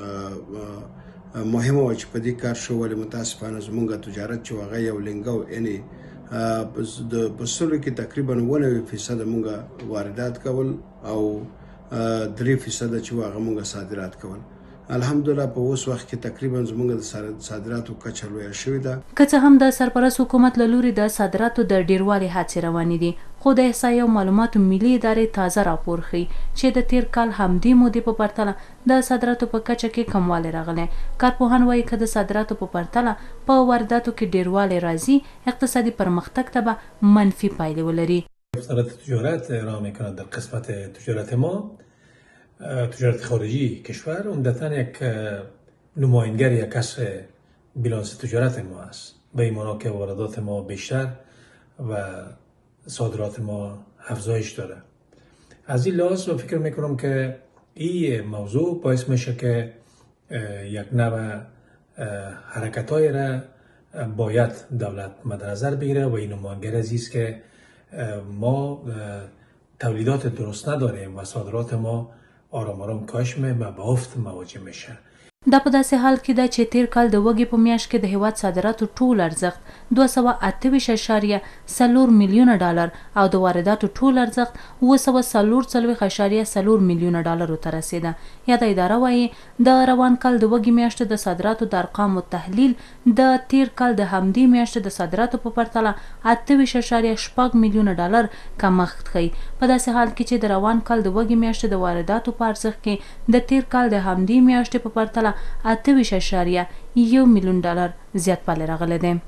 مهمه و چې په دې کار شو، ولې متاسفانه زموږ تجارت چې هغه یو لنګو یعنی د بسلو کې تقریبا 90% موږ واردات کول او 3% چې هغه موږ صادرات کول. الحمدلله په اوس وخت کې تقریبا زموږ د صادراتو کچه لوړه شوې ده. که څه هم د سرپرست حکومت له لوري د صادراتو د ډیروالي هڅې روانې دي، خو د احصایې او معلوماتو ملي ادارې تازه راپور ښیي چې د تیر کال همدې مودې په پرتله د صادراتو په کچه کې کموالی راغلی. کارپوهان وایي که د صادراتو په پرتله په وارداتو کې ډیروالی راځي، اقتصادي پرمختګ ته به منفي پایلې ولري. وزارت تجارت ارائه می‌کند در قسمت تجارت ما تجارت خارجی کشور عمدتاً یک نماینگر یک کسر بیلانس تجارت ما است، به این معنا که واردات ما بیشتر و صادرات ما افزایش داره. از این لحاظ فکر میکنم که این موضوع باعث میشه که یک نوع حرکت‌های را باید دولت مد نظر بگیره و این نماینگر است که ما تولیدات درست نداریم و صادرات ما آرام آرام کاهش و به افت مواجه میشه. دا په داسې حال کې ده چې تیر کال د وږي په میاشت کې د هیواد صادراتو ټول ارزښت 228.4 میلیونه ډالر او د وارداتو ټول ارزښت 244.4 میلیونه ډالرو ته رسیده. یاده اداره وایي د روان کال د وږي میاشتې د صادراتو د ارقامو تحلیل د تیر کال د همدې میاشتې د صادراتو په پرتله 8.8 میلیونه ډالر کمښت ښیي. په داسې حال کې چې د روان کال د وږي میاشتې د وارداتو په ارزښت کې د تیر کال د همدې میاشتې په پرتله 8.1 میلیون ډالر زیاتوالی راغلی دی.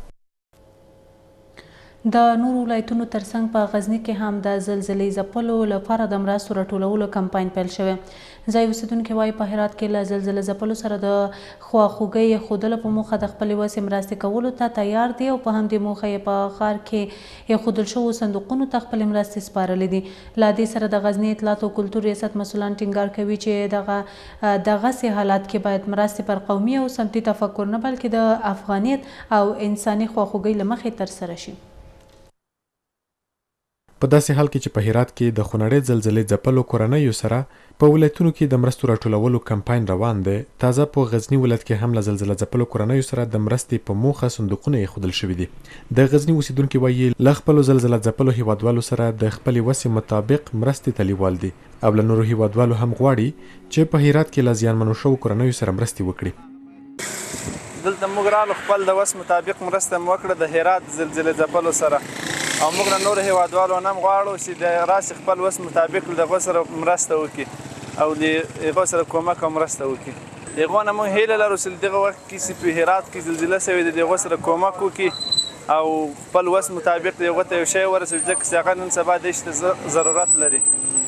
د نورو ولایتونو ترڅنګ په غزني کې هم د زلزلې ځپلو لپاره د مرستو راټولولو کمپاین پیل شوی. ځای اوسیدونکي وایي په هرات کې له زلزله ځپلو سره د خواخوږۍ ایښودلو په موخه د خپلې وسې مرستې کولو ته تیار دي او په همدې موخه یې په ښار کې ایښودل شوو صندوقونو ته خپلې مرستې سپارلې دي. له دې سره د غزني اطلاعات او کلتور ریاست مسؤلان ټینګار کوي چې دغسې حالات کې باید مرستې پر قومي او سمتي تفکر نه بلکې د افغانیت او انساني خواخوږۍ له مخې ترسره شي. په داسې حال کې چې په هرات کې د خونړۍ زلزلې ځپلو کورنیو سره په ولایتونو کې د مرستو راټولولو کمپاین روان دی. تازه په غزني ولایت کې هم له زلزله ځپلو کورنیو سره د مرستې په موخه صندوقونه ایښودل شوي دي. د غزني اوسیدونکي وایي له خپلو زلزله ځپلو هیوادوالو سره د خپلې وسې مطابق مرستې ته لیوال دي او له نورو هیوادوالو هم غواړي چې په هرات کې له زیانمنو شوو کورنیو سره مرستې وکړي. دلته موږ رالو خپل د وس مطابق مرسته مو وکړه د هرات زلزلې ځپلو سره او موږ نه نور هیوادوالو نه غواړو چې د راسي خپل وس مطابق دغه سره مرسته وکړي او دغه سره کومک او مرسته وکړي. دغه نه موږ هیله لرو چې دغه وخت کې چې په هرات کې زلزله شوې ده دغه سره کومک وکړي او خپل وس مطابق دغه ته یو شی ورسوي چې هغه نن سبا د ضرورت لري.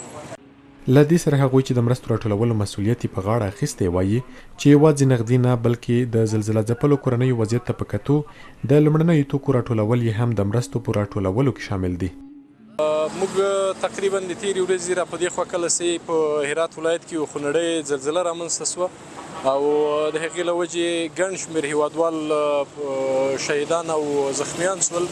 له دې سره هغوی چې د مرستو راټولولو مسؤلیت په غاړه اخیستی وایي چې یوازې نغدي نه بلکې د زلزله ځپلو کورنیو وضعیت ته په کتو د لومړنیو توکو راټولول یې هم د مرستو په راټولولو کې شامل دي. موږ تقریبا د تیرې ورځې را په دې خوا کله چې په هرات ولایت کې یو خونړۍ زلزله رامنځته شوه او د هغې له وجې ګڼ شمېر هیوادوال شهیدان او زخمیان شول.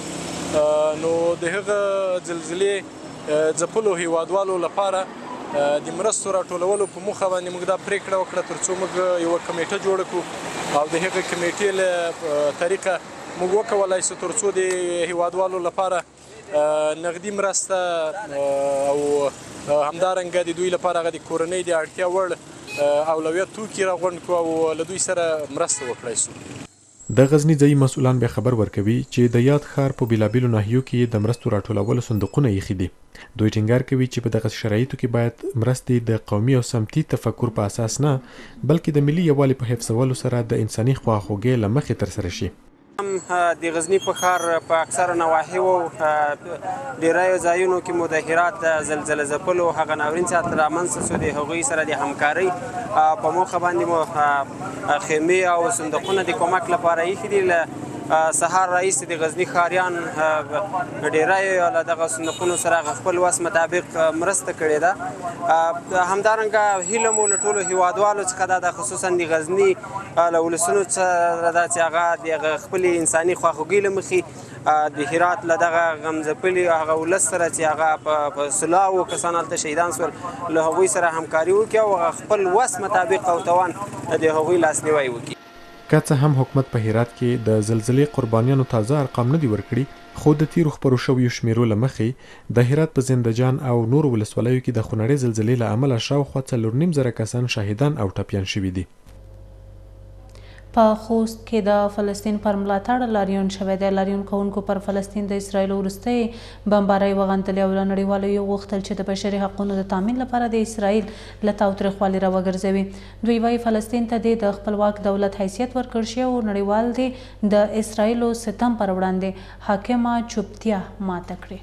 نو د هغه زلزلې ځپلو هیوادوالو لپاره د مرستو راټولولو په موخه باندې موږ دا پریکړه وکړه تر څو موږ یوه کمیټه جوړه کړو او د هغې کمیټې له طریقه موږ وکولی شو تر څو د هیوادوالو لپاره نغدي مرسته او همدارنګه د دوی لپاره هغه د کورنۍ د اړتیا وړ اولویت توکي راغونډ کړو او له دوی سره مرسته وکړی شو. د غزني ځایي مسؤلان بیا خبر ورکوي چې د یاد ښار په بېلابېلو ناحیو کې د مرستو راټولولو صندوقونه ایښي دي. دوی ټینګار کوي چې په دغه شرایطو کې باید مرستې د قومي او سمتي تفکر په اساس نه بلکې د ملي یووالي په حفظولو سره د انساني خواخوږۍ له مخې ترسره شي. د غزني په ښار په اکثره نواحیو ډیرایو ځایونو کې مو د هرات د زلزله ځپلو هغه ناورین ساعت رامنځته شو. د هغوی سره د همکارۍ په موخه باندې مو خیمې او صندوقونه د کومک لپاره ایښي دي. سهار رئیس د غزني ښاریان ډیرایو له دغه صندوقونو سره خپل وس مطابق مرسته کړې ده. همدارنګه هیله مو له ټولو هیوادوالو څخه ده د خصوصا د غزني له ولسونو سره ده چې هغه د خپلې انساني خواخوږۍ له مخې د هرات له دغه غمځپلي هغه ولس سره چې هغه په سلاو کسان هلته شهیدان شول له هغوی سره همکاري وکړي او خپل وس مطابق او توان د هغوی لاسنیوی وکړي. که څه هم حکومت په هرات کې د زلزلې قربانیانو تازه ارقام نه دي ورکړي خو د تیرو خپرو شویو شمیرو له مخې د هرات په زندهجان او نورو ولسوالیو کې د خونړۍ زلزلې له امله شاوخوا 4.5 کسان شهیدان او ټپیان شوي دي. په خوست کې د فلسطین پر ملاتړ لاریون شوی دی. لاریون کوونکو پر فلسطین د اسرایل وروستۍ بمبارۍ وغندلې او له نړیوالو یې غوښتل چې د بشري حقونو د تامین لپاره د اسرایل له تاوتریخوالي راوګرځوي. دوی وایي فلسطین ته د خپلواک دولت حیثیت ورکړل شي او نړیوال دې د اسرایلو ستم پر وړاندې حاکمه چوپتیا ماته کړي.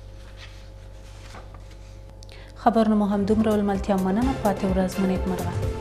خبرونه مو همدومره ولملتیا مننه. پاتې ورځ مو نیکمرغه.